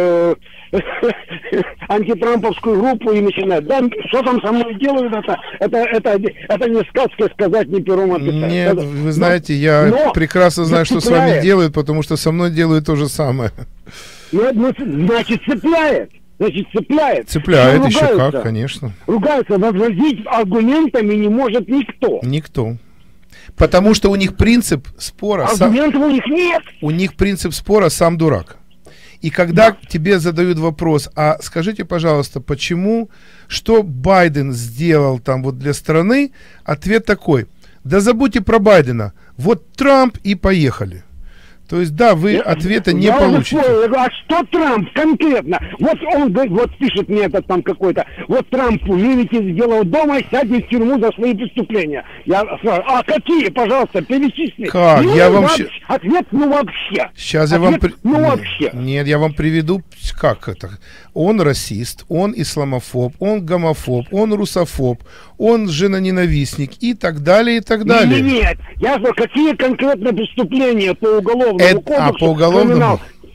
L: антитрамповскую группу и начинаю. Да, что там со мной делают, это не сказка сказать, не пером описать.
E: Нет, вы знаете, я прекрасно знаю, что с вами делают, потому что со мной делают то же самое.
L: Значит, цепляет.
E: Цепляет еще как, конечно.
L: Ругаются, возразить аргументами не может никто.
E: Никто. Потому что у них принцип спора...
L: Аргументов у них нет.
E: У них принцип спора «сам дурак». И когда тебе задают вопрос, а скажите, пожалуйста, почему, что Байден сделал там вот для страны, ответ такой: да забудьте про Байдена, вот Трамп и поехали. То есть, да, вы ответа не получите.
L: А что Трамп конкретно? Вот он вот пишет мне этот там какой-то, вот Трамп, видите, сделал дома и сядет в тюрьму за свои преступления. Я спрашиваю, а какие, пожалуйста, перечисли?
E: Как?
L: Ну,
E: я вам
L: ответ, вообще.
E: Сейчас
L: ответ,
E: я вам...
L: вообще.
E: Нет, я вам приведу, как это. Он расист, он исламофоб, он гомофоб, он русофоб, он женоненавистник и так далее, и так далее.
L: Нет, я знаю, какие конкретно преступления по уголовному кодексу.
E: По уголовному?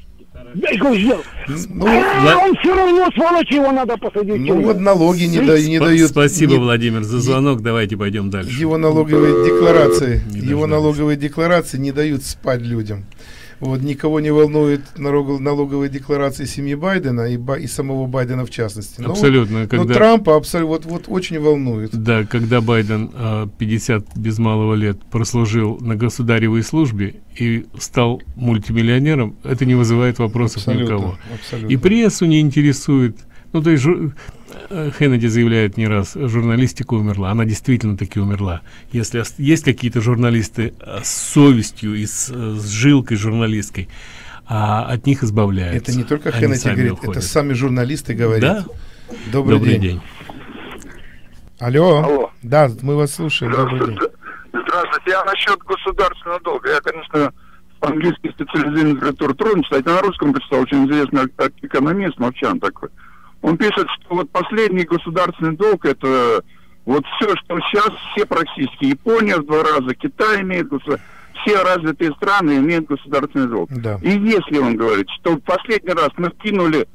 L: Он все равно, сволочь, его надо посадить.
E: Ну вот налоги не дают.
F: Спасибо, Владимир, за звонок. Давайте пойдем дальше.
E: Его налоговые декларации не дают спать людям. Вот, никого не волнует налоговые декларации семьи Байдена и самого Байдена в частности.
F: Абсолютно.
E: Но Трампа вот очень волнует.
F: Да, когда Байден 50 без малого лет прослужил на государевой службе и стал мультимиллионером, это не вызывает вопросов ни у кого.
E: Абсолютно.
F: И прессу не интересует. Ну, то есть Хеннеди заявляет не раз, журналистика умерла. Она действительно таки умерла. Если есть какие-то журналисты с совестью и с жилкой журналистской, от них избавляются.
E: Это не только Хеннеди говорит,
F: уходят.
E: это сами журналисты говорят.
F: Да?
E: Добрый день. Алло. Да, мы вас слушаем. Добрый день.
M: Здравствуйте. Я насчет государственного долга. Я, конечно, по-английски специализированный литературу трудно читать, а на русском прочитал очень известный экономист, Мовчан такой. Он пишет, что вот последний государственный долг — это вот все, что сейчас все практически. Япония в 2 раза, Китай имеет, все развитые страны имеют государственный долг.
E: Да.
M: И если он говорит, что в последний раз мы вкинули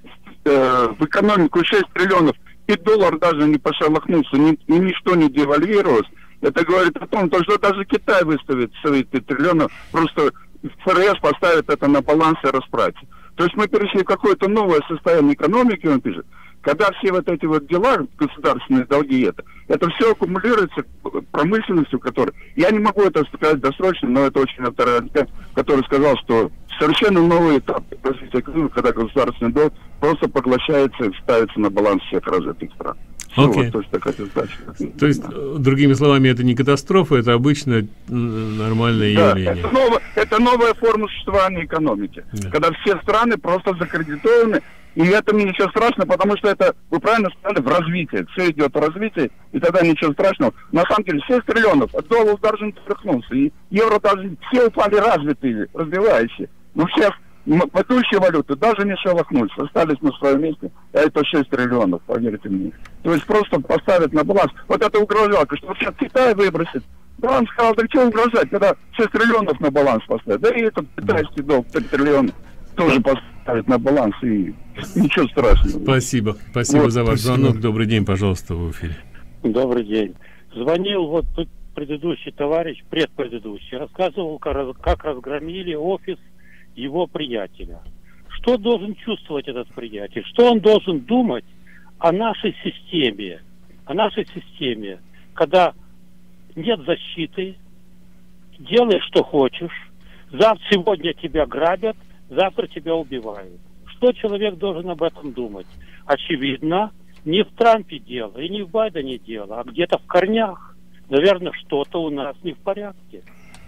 M: в экономику 6 триллионов, и доллар даже не пошелохнулся, ничто не девальвировалось, это говорит о том, что даже Китай выставит свои 5 триллионов, просто ФРС поставит это на баланс и расправит. То есть мы перешли в какое-то новое состояние экономики, он пишет, когда все вот эти вот дела, государственные долги, это все аккумулируется промышленностью, которая... Я не могу это сказать досрочно, но это очень авторитет, который сказал, что совершенно новый этап развития экономики, когда государственный долг просто поглощается и ставится на баланс всех развитых стран.
F: Okay.
M: Вот,
F: то есть, другими словами, это не катастрофа, это обычно нормальное явление.
M: Это новая форма существования экономики, когда все страны просто закредитованы, и это мне ничего страшного, потому что это, вы правильно сказали, в развитии, все идет в развитии, и тогда ничего страшного. На самом деле 6 триллионов, доллар даже не тряхнулся, и евро даже, все упали развитые, развивающие, но всех ведущие валюты даже не шелохнулись, остались на своем месте, а это 6 триллионов, поверьте мне. То есть просто поставить на баланс. Вот это угрожалка, что сейчас Китай выбросит. Да, он сказал, да что угрожать, когда 6 триллионов на баланс поставить. Да и этот китайский долг 3 триллиона тоже поставить на баланс, и ничего страшного.
F: Спасибо вот, за ваш звонок. Добрый день, пожалуйста, в эфире.
I: Добрый день. Звонил вот предыдущий товарищ, предпредыдущий, рассказывал, как разгромили офис его приятеля. Что должен чувствовать этот приятель? Что он должен думать о нашей системе, о нашей системе, когда нет защиты, делай, что хочешь, сегодня тебя грабят, завтра тебя убивают. Что человек должен об этом думать? Очевидно, не в Трампе дело и не в Байдене дело, а где-то в корнях. Наверное, что-то у нас не в порядке.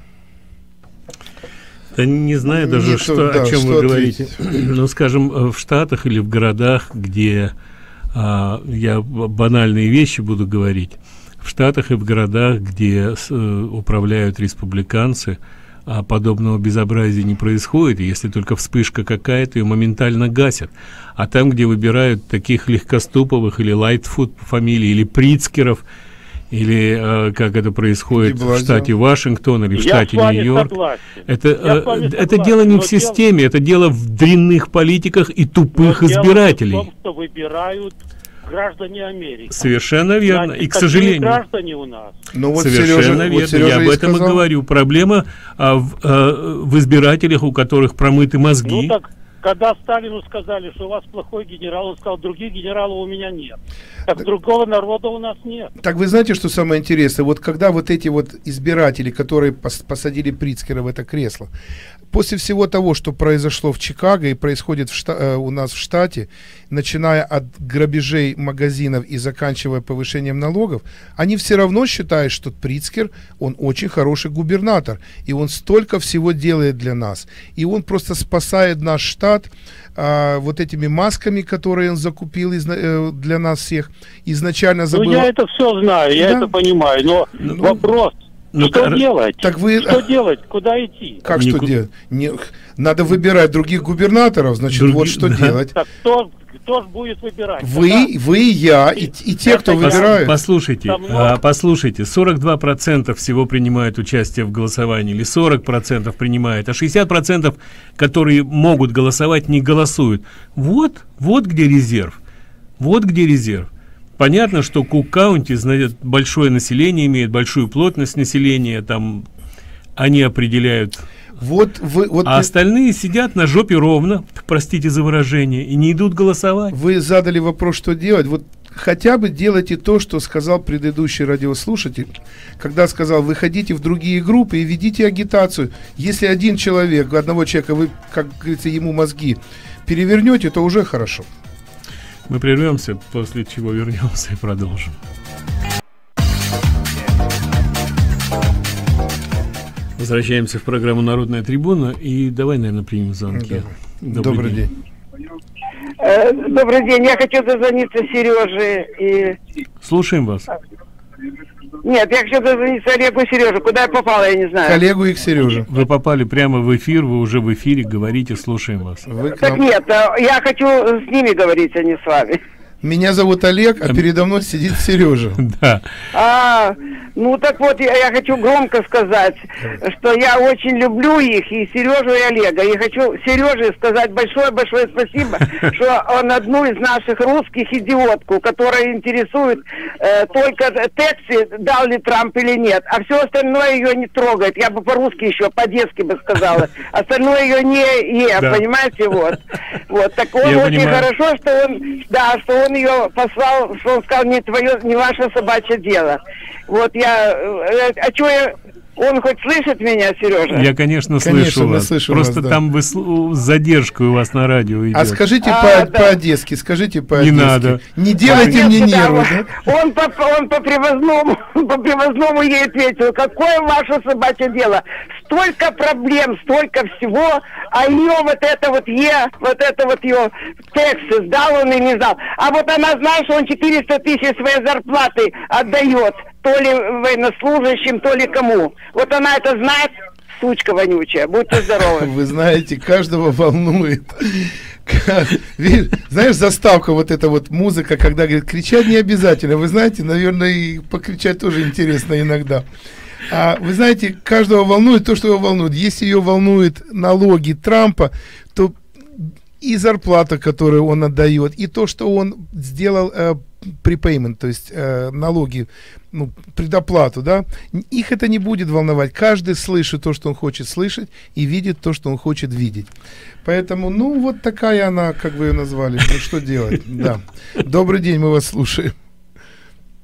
F: Да не знаю даже, о чем вы говорите. Ну, скажем, в Штатах или в городах, где я банальные вещи буду говорить, в Штатах и в городах, где управляют республиканцы, подобного безобразия не происходит. Если только вспышка какая-то, ее моментально гасят. А там, где выбирают таких легкоступовых или Лайтфуд по фамилии, или Прицкеров, или как это происходит в штате Вашингтон или в штате Нью-Йорк, это дело не в системе, это дело в дрянных политиках и тупых избирателей.
I: Дело в том, что выбирают граждане Америки.
F: Совершенно верно.
I: Знаете,
F: и, к сожалению,
I: граждане у нас.
E: Ну, вот
F: совершенно верно. Я об этом и говорю. Проблема в избирателях, у которых промыты мозги.
I: Ну так, когда Сталину сказали, что у вас плохой генерал, он сказал, других генералов у меня нет. Так другого народа у нас нет.
E: Так вы знаете, что самое интересное? Вот когда вот эти вот избиратели, которые посадили Прицкера в это кресло, после всего того, что произошло в Чикаго и происходит у нас в штате, начиная от грабежей магазинов и заканчивая повышением налогов, они все равно считают, что Прицкер, он очень хороший губернатор, и он столько всего делает для нас. И он просто спасает наш штат вот этими масками, которые он закупил для нас всех. Изначально забыл...
I: Ну, я это все знаю, я это понимаю, но вопрос... Что делать?
E: Так вы...
I: Что делать? Куда идти?
E: Как что делать? Надо выбирать других губернаторов, значит, вот что делать.
I: Так кто же будет выбирать?
E: Вы, я и те, кто выбирают.
F: Послушайте, 42% всего принимают участие в голосовании, или 40% принимают, а 60%, которые могут голосовать, не голосуют. Вот где резерв. Вот где резерв. Понятно, что Кук-Каунти, значит, большое население имеет, большую плотность населения, там они определяют. А остальные сидят на жопе ровно, простите за выражение, и не идут голосовать.
E: Вы задали вопрос, что делать. Вот хотя бы делайте то, что сказал предыдущий радиослушатель, когда сказал, выходите в другие группы и ведите агитацию. Если одного человека, вы, как говорится, ему мозги перевернете, то уже хорошо.
F: Мы прервемся, после чего вернемся и продолжим. Возвращаемся в программу «Народная трибуна». И давай, наверное, примем звонки.
E: Добрый день.
N: Добрый день. Я хочу дозвониться Сереже.
F: Слушаем вас.
N: Нет, я хочу дозвониться Олегу и Сереже. Куда я попала, я не знаю.
E: К Олегу и к Сереже.
F: Вы попали прямо в эфир, вы уже в эфире, говорите, слушаем вас.
N: Так нет, я хочу с ними говорить, а не с вами.
E: Меня зовут Олег, а передо мной сидит Сережа.
F: Да.
N: Ну так вот, я хочу громко сказать, что я очень люблю их, и Сережу, и Олега. И хочу Сереже сказать большое-большое спасибо, что он одну из наших русских идиотку, которая интересует только тексты, дал ли Трамп или нет, а все остальное ее не трогает. Я бы по-русски еще, по-детски бы сказала. Остальное ее не понимаете, вот. Так он очень хорошо, что он ее послал, что он сказал, не ваше собачье дело. Вот он хоть слышит меня, Сережа?
F: Я, конечно, слышу вас. Просто вас, там вы с задержкой у вас на радио идет.
E: А скажите по-одесски,
F: Не надо.
E: Не делайте мне нервы, да?
N: Он по-привозному ей ответил, какое ваше собачье дело? Столько проблем, столько всего, а ее ее тексты сдал он и не сдал. А вот она знает, что он 400 тысяч своей зарплаты отдает, то ли военнослужащим, то ли кому. Вот она это знает, сучка вонючая. Будьте здоровы.
E: Вы знаете, каждого волнует. Знаешь, заставка вот эта вот музыка, когда говорит, кричать не обязательно. Вы знаете, наверное, и покричать тоже интересно иногда. Вы знаете, каждого волнует то, что его волнует. Если ее волнует налоги Трампа, то и зарплата, которую он отдает, и то, что он сделал prepayment, то есть налоги, предоплату, да, их это не будет волновать. Каждый слышит то, что он хочет слышать, и видит то, что он хочет видеть. Поэтому, вот такая она, как вы ее назвали, что делать, да. Добрый день, мы вас слушаем.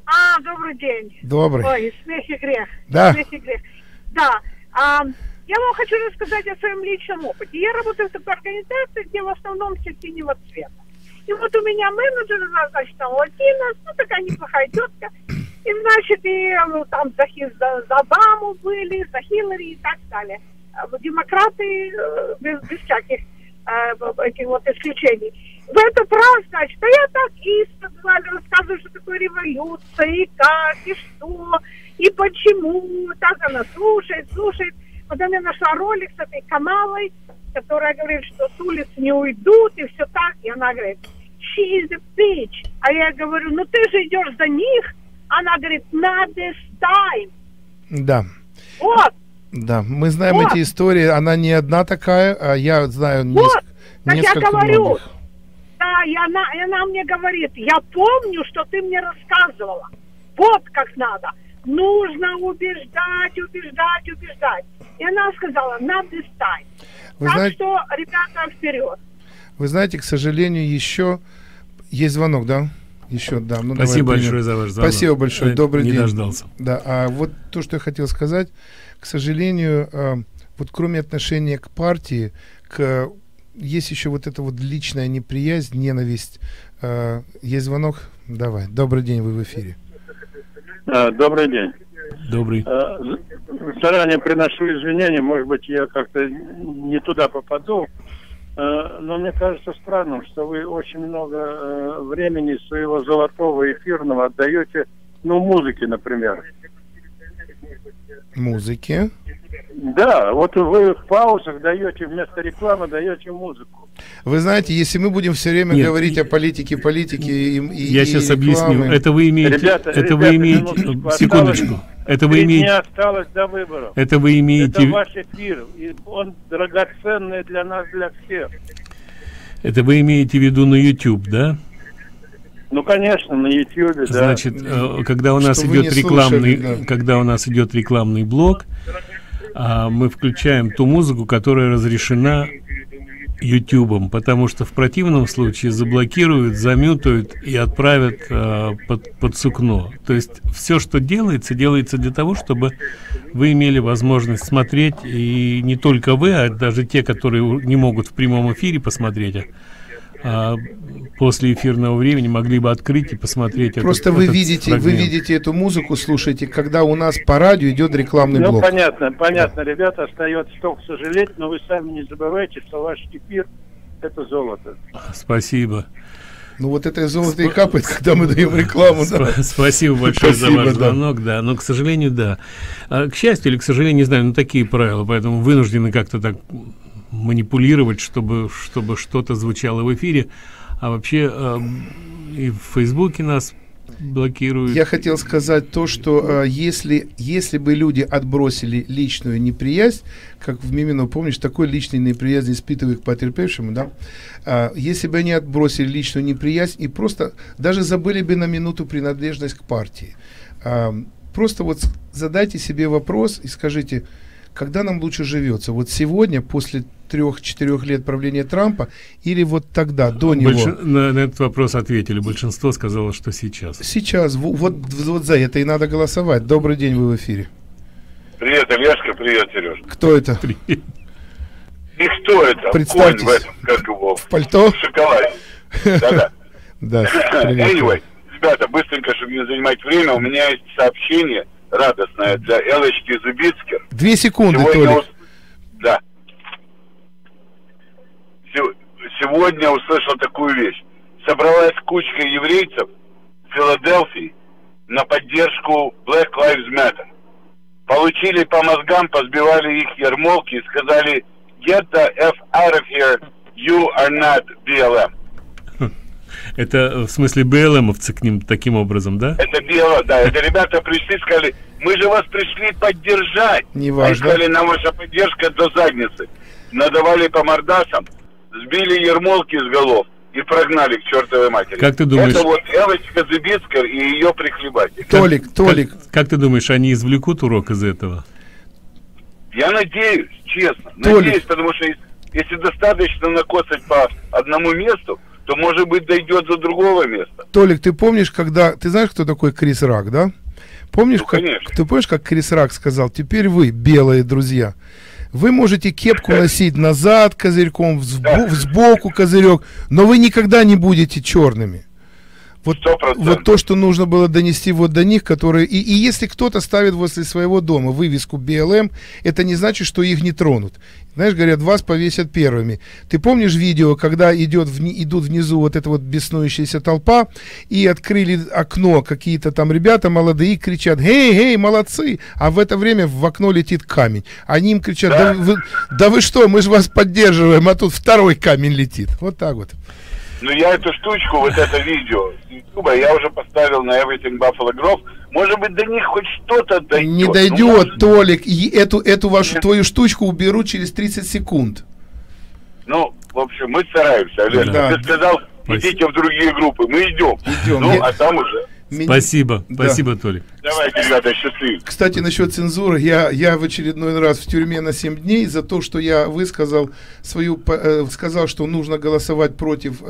O: Добрый день.
E: Добрый.
O: Ой, смех и грех.
E: Да.
O: Смех и грех. Да. Я вам хочу рассказать о своем личном опыте. Я работаю в такой организации, где в основном все синего цвета. И вот у меня менеджер, значит, там латинос, ну, такая неплохая тетка. И, значит, и там за Обаму были, за Хиллари и так далее. Демократы без всяких этих вот исключений. В этот раз, значит, я так и рассказываю, что такое революция, и как, и что, и почему. Так она слушает. Потом я нашла ролик с этой Камалой, которая говорит, что с улиц не уйдут, и все так. И она говорит, she is a bitch. А я говорю, ну ты же идешь за них. Она говорит, not this time.
E: Да.
O: Вот.
E: Да, мы знаем
O: вот.
E: Эти истории, она не одна такая, а я знаю
O: вот.
E: несколько
O: я говорю,
E: многих.
O: Да, и она мне говорит, я помню, что ты мне рассказывала. Вот как надо. Нужно убеждать. И она сказала, not this time. Так что, ребята, вперед.
E: Вы знаете, к сожалению, еще есть звонок, да? Еще, да. Ну,
F: спасибо большое за ваш звонок.
E: Спасибо большое, добрый день.
F: Не дождался.
E: Да, а вот то, что я хотел сказать, к сожалению, вот кроме отношения к партии, есть еще вот эта вот личная неприязнь, ненависть. Есть звонок? Давай. Добрый день, вы в эфире.
I: Добрый день.
F: Добрый.
I: Заранее приношу извинения, может быть, я как-то не туда попаду, но мне кажется странным, что вы очень много времени своего золотого эфирного отдаете, музыке, например.
E: Музыке?
I: Да, вот вы в паузах даете, вместо рекламы даете музыку.
E: Вы знаете, если мы будем все время говорить о политике и
F: я сейчас объясню. Это вы имеете... вы имеете... Секундочку. Это вы имеете...
I: Не осталось до выборов.
F: Это вы имеете...
I: Это ваш эфир. И он драгоценный для нас, для всех.
F: Это вы имеете в виду на YouTube, да?
I: Ну, конечно, на YouTube, да.
F: Значит, когда у нас идет рекламный... Когда у нас идет рекламный блок, мы включаем ту музыку, которая разрешена ютубом, потому что в противном случае заблокируют, замютают и отправят под сукно. То есть все, что делается для того, чтобы вы имели возможность смотреть, и не только вы, а даже те, которые не могут в прямом эфире посмотреть, а после эфирного времени могли бы открыть и посмотреть.
E: Просто вы видите эту музыку, слушаете, когда у нас по радио идет рекламный блок.
I: Понятно, ребята, остается только сожалеть, но вы сами не забывайте, что ваш эфир — это золото.
F: Спасибо.
E: Ну вот это золото и капает, когда мы даем рекламу.
F: Спасибо большое за ваш звонок, да. Но, к сожалению, да. К счастью или к сожалению, не знаю, такие правила, поэтому вынуждены как-то так манипулировать, чтобы что-то звучало в эфире. А вообще и в Фейсбуке нас блокируют.
E: Я хотел сказать то, что если бы люди отбросили личную неприязнь, как в Мимино, помнишь, такой личной неприязни испытывают к потерпевшему, да? Если бы они отбросили личную неприязнь и просто даже забыли бы на минуту принадлежность к партии, просто вот задайте себе вопрос и скажите, когда нам лучше живется? Вот сегодня, после 3-4 лет правления Трампа, или вот тогда, до него?
F: На этот вопрос ответили. Большинство сказало, что сейчас.
E: Сейчас. Вот за это и надо голосовать. Добрый день, вы в эфире.
P: Привет, Ильяшка, привет, Сереж.
E: Кто это?
F: Привет.
P: И кто это?
E: Представьтесь.
P: Конь в этом, как его?
E: В пальто?
P: В шоколаде. Да-да.
E: Да,
P: Anyway, ребята, быстренько, чтобы не занимать время, у меня есть сообщение радостное для Элочки Зубицкер.
E: 2 секунды, Толик.
P: Да. Сегодня услышал такую вещь. Собралась кучка еврейцев в Филадельфии на поддержку Black Lives Matter. Получили по мозгам, позбивали их ярмолки и сказали: "Get the F out of here, you are not BLM".
F: Это в смысле БЛМовцы к ним таким образом, да?
P: Это BLM, да. Это ребята пришли, сказали: "Мы же вас пришли поддержать".
E: Неважно.
P: Они сказали: "Нам ваша поддержка до задницы". Надавали по мордасам, сбили ярмолки с голов и прогнали к чертовой матери.
F: Как ты думаешь?
P: Это вот Элочка Зубицкер и ее прихлебатели.
E: Толик.
F: Как ты думаешь, они извлекут урок из этого?
P: Я надеюсь, честно.
E: Толик.
P: Надеюсь, потому что если достаточно накосать по одному месту, то, может быть, дойдет до другого места.
E: Толик, ты помнишь, когда... Ты знаешь, кто такой Крис Рак, да? Помнишь, ты помнишь, как Крис Рак сказал: теперь вы, белые друзья, вы можете кепку носить назад козырьком, сбоку козырек, но вы никогда не будете черными. Вот то, что нужно было донести вот до них, которые... И если кто-то ставит возле своего дома вывеску БЛМ, это не значит, что их не тронут. Знаешь, говорят, вас повесят первыми. Ты помнишь видео, когда идут внизу вот эта вот беснующаяся толпа, и открыли окно какие-то там ребята молодые, и кричат: «Гей, молодцы!» А в это время в окно летит камень. Они им кричат: да вы что, мы же вас поддерживаем, а тут второй камень летит. Вот так вот.
P: Ну, я эту штучку, вот это видео с YouTube, я уже поставил на Everything Buffalo Grove. Может быть, до них хоть что-то дойдет.
E: Не дойдет, Толик. И эту вашу твою штучку уберу через 30 секунд.
P: Ну, в общем, мы стараемся, Олег.
E: Да.
P: Ты сказал, идите в другие группы. Мы идем. Ну, а там уже...
F: Спасибо, спасибо, Толик.
P: Давайте, ребята, счастливо.
E: Кстати, насчет цензуры, я в очередной раз в тюрьме на 7 дней за то, что я высказал сказал, что нужно голосовать против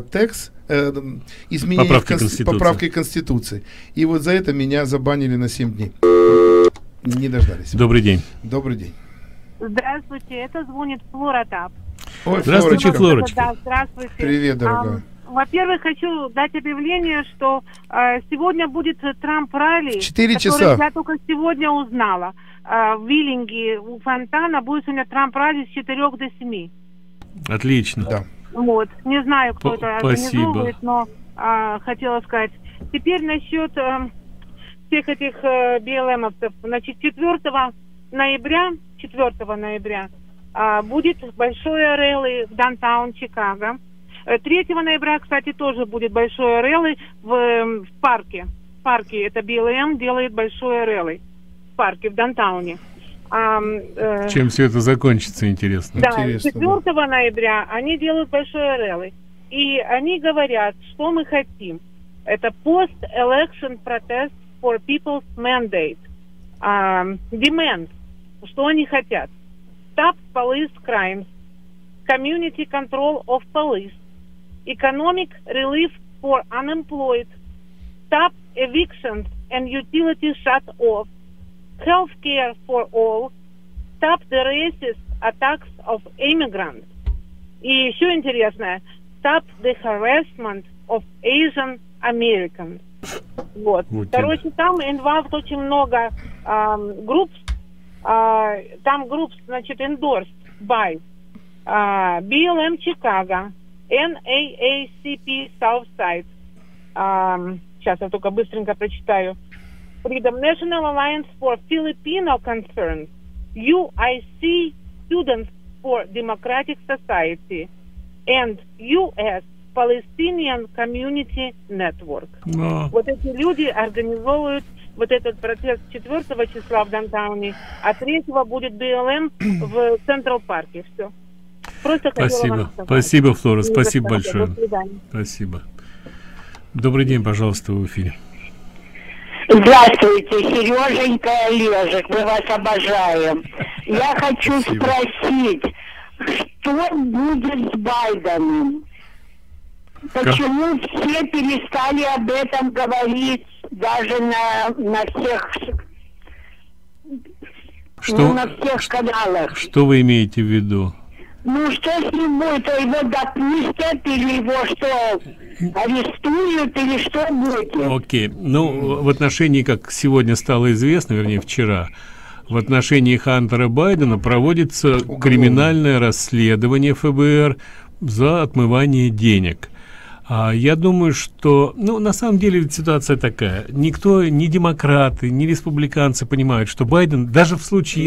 E: изменения поправки Конституции. И вот за это меня забанили на 7 дней. Не дождались.
F: Добрый день.
E: Добрый день.
O: Здравствуйте, это звонит Флора Тап.
E: Ой,
F: здравствуйте, Флорочка.
O: Да, здравствуйте.
E: Привет, дорогая.
O: Во-первых, хочу дать объявление, что сегодня будет Трамп-ралли,
E: 4 часа.
O: который я только сегодня узнала. В Виллинге у фонтана будет сегодня Трамп-ралли с 4 до 7.
F: Отлично.
E: Да.
O: Вот. Не знаю, кто это организовывает, но хотела сказать. Теперь насчет всех этих БЛМовцев. Значит, 4 ноября будет большое релли в даунтаун Чикаго. 3 ноября, кстати, тоже будет большое релли в парке. В парке это БЛМ делает большое релли в парке, в даунтауне.
F: Чем все это закончится, интересно.
O: Да, 4 ноября они делают большое релли. И они говорят, что мы хотим. Это post-election protest for people's mandate. Demand. Что они хотят? Stop police crimes. Community control of police. Economic relief for unemployed, stop evictions and utility shut off, health care for all, stop the racist attacks of immigrants. И еще интересное, stop the harassment of Asian Americans. Вот. Короче, там involved очень много групп, там групп, значит, endorsed by BLM Chicago, NAACP Southside. Сейчас я только быстренько прочитаю. Freedom National Alliance for Filipino Concerns, UIC Students for Democratic Society, and US Palestinian Community Network. Вот эти люди организовывают вот этот протест 4 числа в даунтауне, а 3 будет БЛМ в Централ Парке. Все.
F: Спасибо. Спасибо, Флора. Спасибо большое. Спасибо. Добрый день, пожалуйста, в эфире.
Q: Здравствуйте, Сереженька и Олежек, мы вас обожаем. Я хочу спросить, что будет с Байденом? Почему все перестали об этом говорить, даже на всех, на всех каналах?
F: Что вы имеете в виду?
Q: Ну, что с ним будет? Его допустят или его что, арестуют или что будет?
F: Окей. Ну, в отношении, как сегодня стало известно, вернее, вчера, в отношении Хантера Байдена проводится криминальное расследование ФБР за отмывание денег. Я думаю, что, ну, на самом деле ситуация такая. Никто, ни демократы, ни республиканцы понимают, что Байден, даже в случае,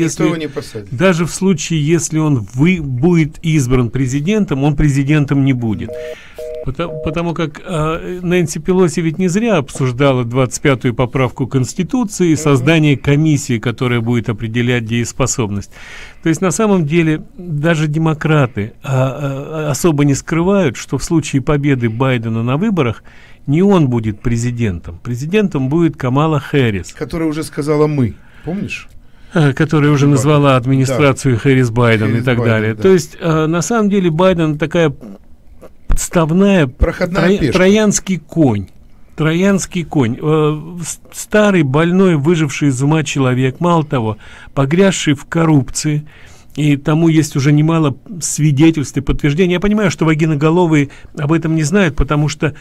F: если он будет избран президентом, он президентом не будет. Потому как Нэнси Пелоси ведь не зря обсуждала 25-ю поправку Конституции и создание комиссии, которая будет определять дееспособность. То есть на самом деле даже демократы особо не скрывают, что в случае победы Байдена на выборах не он будет президентом. Президентом будет Камала Хэррис.
E: Которая уже сказала «мы». Помнишь?
F: Которая уже назвала администрацию Хэррис Байден и так далее. Да. То есть на самом деле Байден такая подставная
E: проходная пешка.
F: Троянский конь. Троянский конь. Старый, больной, выживший из ума человек, мало того, погрязший в коррупции, и тому есть уже немало свидетельств и подтверждений. Я понимаю, что вагиноголовые об этом не знают, потому что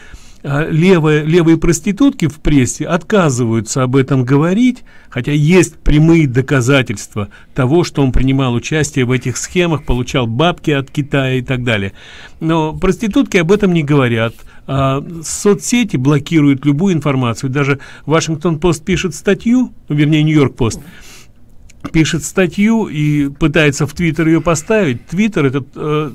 F: левые проститутки в прессе отказываются об этом говорить, хотя есть прямые доказательства того, что он принимал участие в этих схемах, получал бабки от Китая и так далее. Но проститутки об этом не говорят. Соцсети блокируют любую информацию. Даже Вашингтон-Пост пишет статью, вернее, Нью-Йорк-Пост пишет статью и пытается в Твиттер ее поставить. Твиттер этот...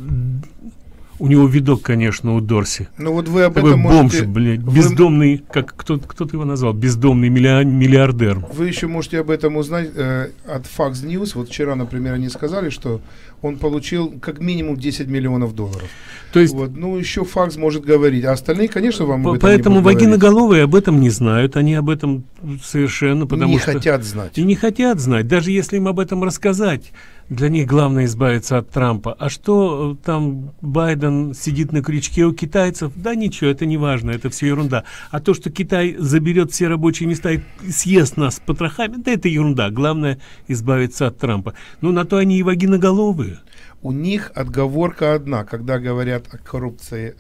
F: У него видок, конечно, у Дорси.
E: Ну вот вы об
F: такой
E: этом
F: бомж,
E: можете...
F: блядь, бездомный, как кто-то его назвал, бездомный миллиардер.
E: Вы еще можете об этом узнать от Fox News. Вот вчера, например, они сказали, что он получил как минимум 10 миллионов долларов.
F: То есть,
E: вот, ну, еще Fox может говорить, а остальные, конечно, вам об этом
F: поэтому
E: не будут
F: вагиноголовые об этом не знают, они об этом совершенно, потому
E: не
F: что...
E: хотят знать.
F: И не хотят знать, даже если им об этом рассказать. Для них главное избавиться от Трампа. А что там Байден сидит на крючке у китайцев? Да ничего, это не важно, это все ерунда. А то, что Китай заберет все рабочие места и съест нас с потрохами, да это ерунда. Главное избавиться от Трампа. Ну, на то они и вагиноголовые.
E: У них отговорка одна, когда говорят о коррупции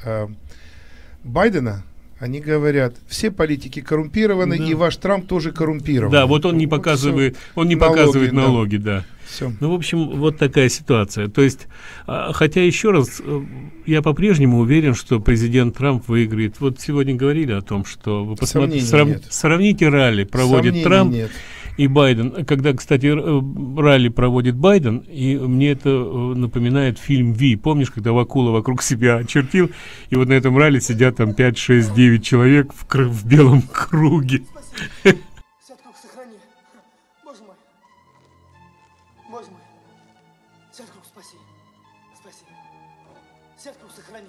E: Байдена. Они говорят, все политики коррумпированы, да. И ваш Трамп тоже коррумпирован.
F: Да, вот он не показывает, показывает налоги, да.
E: Все.
F: Ну, в общем, вот такая ситуация. То есть, хотя еще раз, я по-прежнему уверен, что президент Трамп выиграет. Вот сегодня говорили о том, что вы сравните ралли, проводит
E: Сомнений
F: Трамп
E: нет.
F: и Байден. Когда, кстати, ралли проводит Байден, и мне это напоминает фильм «Ви». Помнишь, когда Вакула вокруг себя очертил, и вот на этом ралли сидят там 5, 6, 9 человек в белом круге.
R: Сохрани. Боже мой. Боже мой. Сяткруг, спаси. Спаси. Сяткруг, сохрани.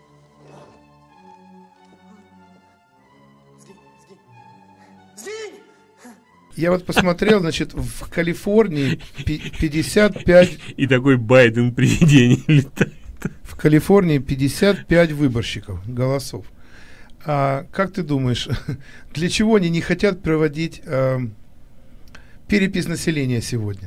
R: Сгинь, сгинь. Сгинь!
E: Я вот посмотрел, значит, в Калифорнии 55...
F: И такой Байден привидение летает.
E: В Калифорнии 55 выборщиков, голосов. А как ты думаешь, для чего они не хотят проводить перепись населения сегодня?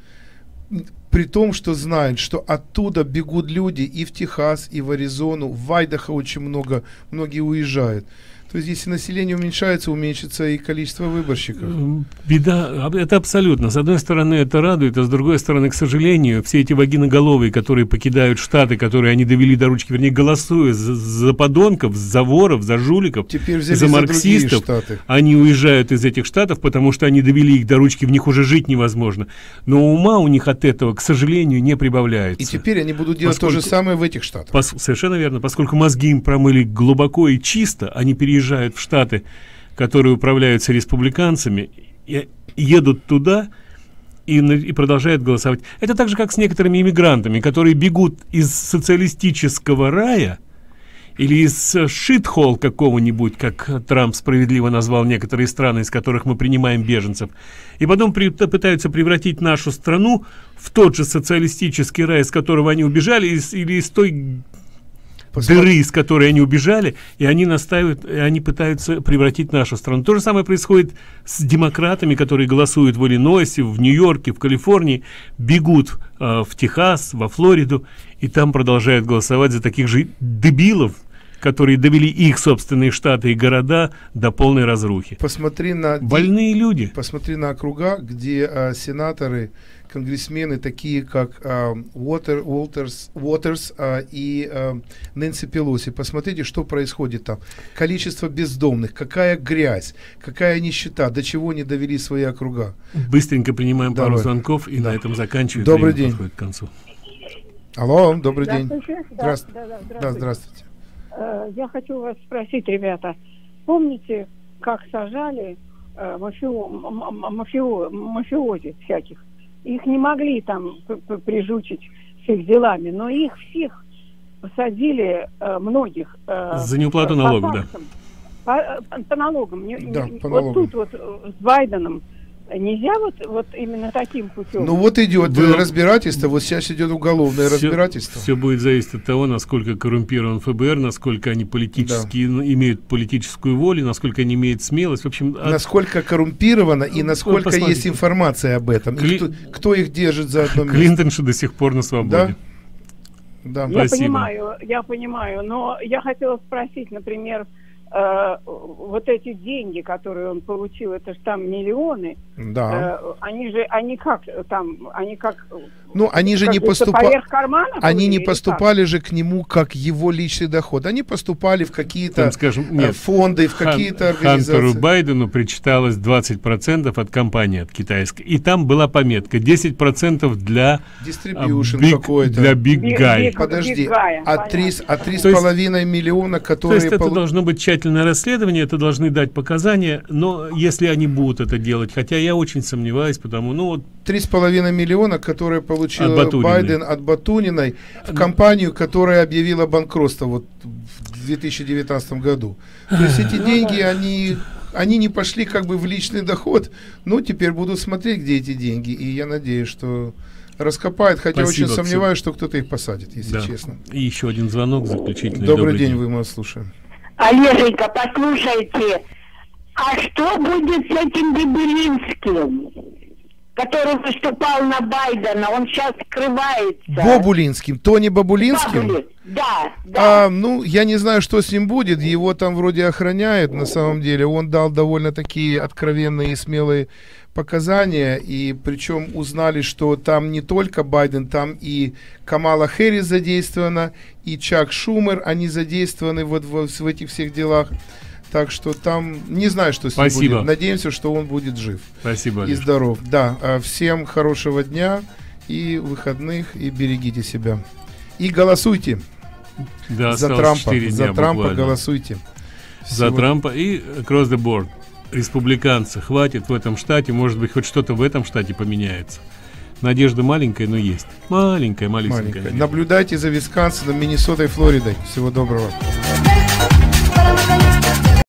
E: При том, что знают, что оттуда бегут люди и в Техас, и в Аризону, в Айдахо очень многие уезжают. То есть, если население уменьшается, уменьшится и количество выборщиков.
F: Беда, это абсолютно. С одной стороны, это радует, а с другой стороны, к сожалению, все эти вагиноголовые, которые покидают штаты, которые они довели до ручки, вернее, голосуя за подонков, за воров, за жуликов, за марксистов, они уезжают из этих штатов, потому что они довели их до ручки, в них уже жить невозможно. Но ума у них от этого, к сожалению, не прибавляется.
E: И теперь они будут делать то же самое в этих штатах.
F: Совершенно верно. Поскольку мозги им промыли глубоко и чисто, они переезжают в штаты, которые управляются республиканцами, и едут туда и продолжают голосовать. Это так же, как с некоторыми иммигрантами, которые бегут из социалистического рая или из шитхол какого-нибудь, как Трамп справедливо назвал некоторые страны, из которых мы принимаем беженцев, и потом пытаются превратить нашу страну в тот же социалистический рай, из которого они убежали, или из той дыры, из которой они убежали, и они настаивают, и они пытаются превратить нашу страну. То же самое происходит с демократами, которые голосуют в Иллинойсе, в Нью-Йорке, в Калифорнии, бегут в Техас, во Флориду, и там продолжают голосовать за таких же дебилов, которые довели их собственные штаты и города до полной разрухи.
E: Посмотри на
F: больные люди.
E: Посмотри на округа, где сенаторы, конгрессмены, такие как Уотерс и Нэнси Пелоси. Посмотрите, что происходит там. Количество бездомных, какая грязь, какая нищета, до чего они довели свои округа.
F: Быстренько принимаем пару звонков и на этом заканчиваем.
E: Добрый день.
F: К концу.
E: Алло, добрый день.
Q: Здравствуйте. Я хочу вас спросить, ребята, помните, как сажали мафиози всяких? Их не могли там прижучить с их делами, но их всех посадили, многих.
F: За неуплату налогов, да.
Q: По налогам.
E: Да, по налогам.
Q: Вот тут вот с Байденом Нельзя вот именно таким путем?
E: Ну вот идет разбирательство, вот сейчас идет уголовное разбирательство.
F: Все будет зависеть от того, насколько коррумпирован ФБР, насколько они политически имеют политическую волю, насколько они имеют смелость. В общем,
E: насколько коррумпировано и насколько есть информация об этом. Кто их держит за одно место.
F: Клинтон же до сих пор на свободе.
E: Да.
Q: Я понимаю, но я хотела спросить, например, вот эти деньги, которые он получил, это же там миллионы.
E: Да.
Q: Они как?
E: Ну, они же не поступали.
Q: Поверх кармана?
E: Они не поступали же к нему как его личный доход. Они поступали в какие-то фонды, в какие-то организации.
F: Хантеру Байдену причиталось 20% от компании, от китайской. И там была пометка 10% для
E: для
F: Big Guy.
E: Подожди, а 3,5 миллиона, которые...
F: То есть это должно быть тщательное расследование, это должны дать показания, но если они будут это делать, хотя я очень сомневаюсь, потому
E: 3,5 миллиона, которые получил Байден от Батуниной в компанию, которая объявила банкротство вот в 2019 году. То есть эти деньги, они не пошли как бы в личный доход, но теперь будут смотреть, где эти деньги, и я надеюсь, что раскопают, хотя очень сомневаюсь, что кто-то их посадит, если честно.
F: И еще один звонок заключительный.
E: Добрый день, мы вас слушаем.
S: Олеженька, послушайте, а что будет с этим Бобулинским, который выступал на Байдена? Он сейчас скрывается.
E: Бобулинским? Тони Бобулинским?
S: Да.
E: Ну, я не знаю, что с ним будет. Его там вроде охраняют, на самом деле. Он дал довольно такие откровенные и смелые показания, и причем узнали, что там не только Байден, там и Камала Хэррис задействована, и Чак Шумер, они задействованы вот в этих всех делах. Так что там не знаю, что с ним будет. Надеемся, что он будет жив.
F: Спасибо.
E: И здоров. Да. Всем хорошего дня и выходных, и берегите себя. И голосуйте.
F: Да,
E: за Трампа. За Трампа голосуйте.
F: За Трампа и across the board. Республиканцы, хватит в этом штате, может быть, хоть что-то в этом штате поменяется. Надежда маленькая, но есть. Маленькая.
E: Наблюдайте за Висконсином, Миннесотой, Флоридой. Всего доброго.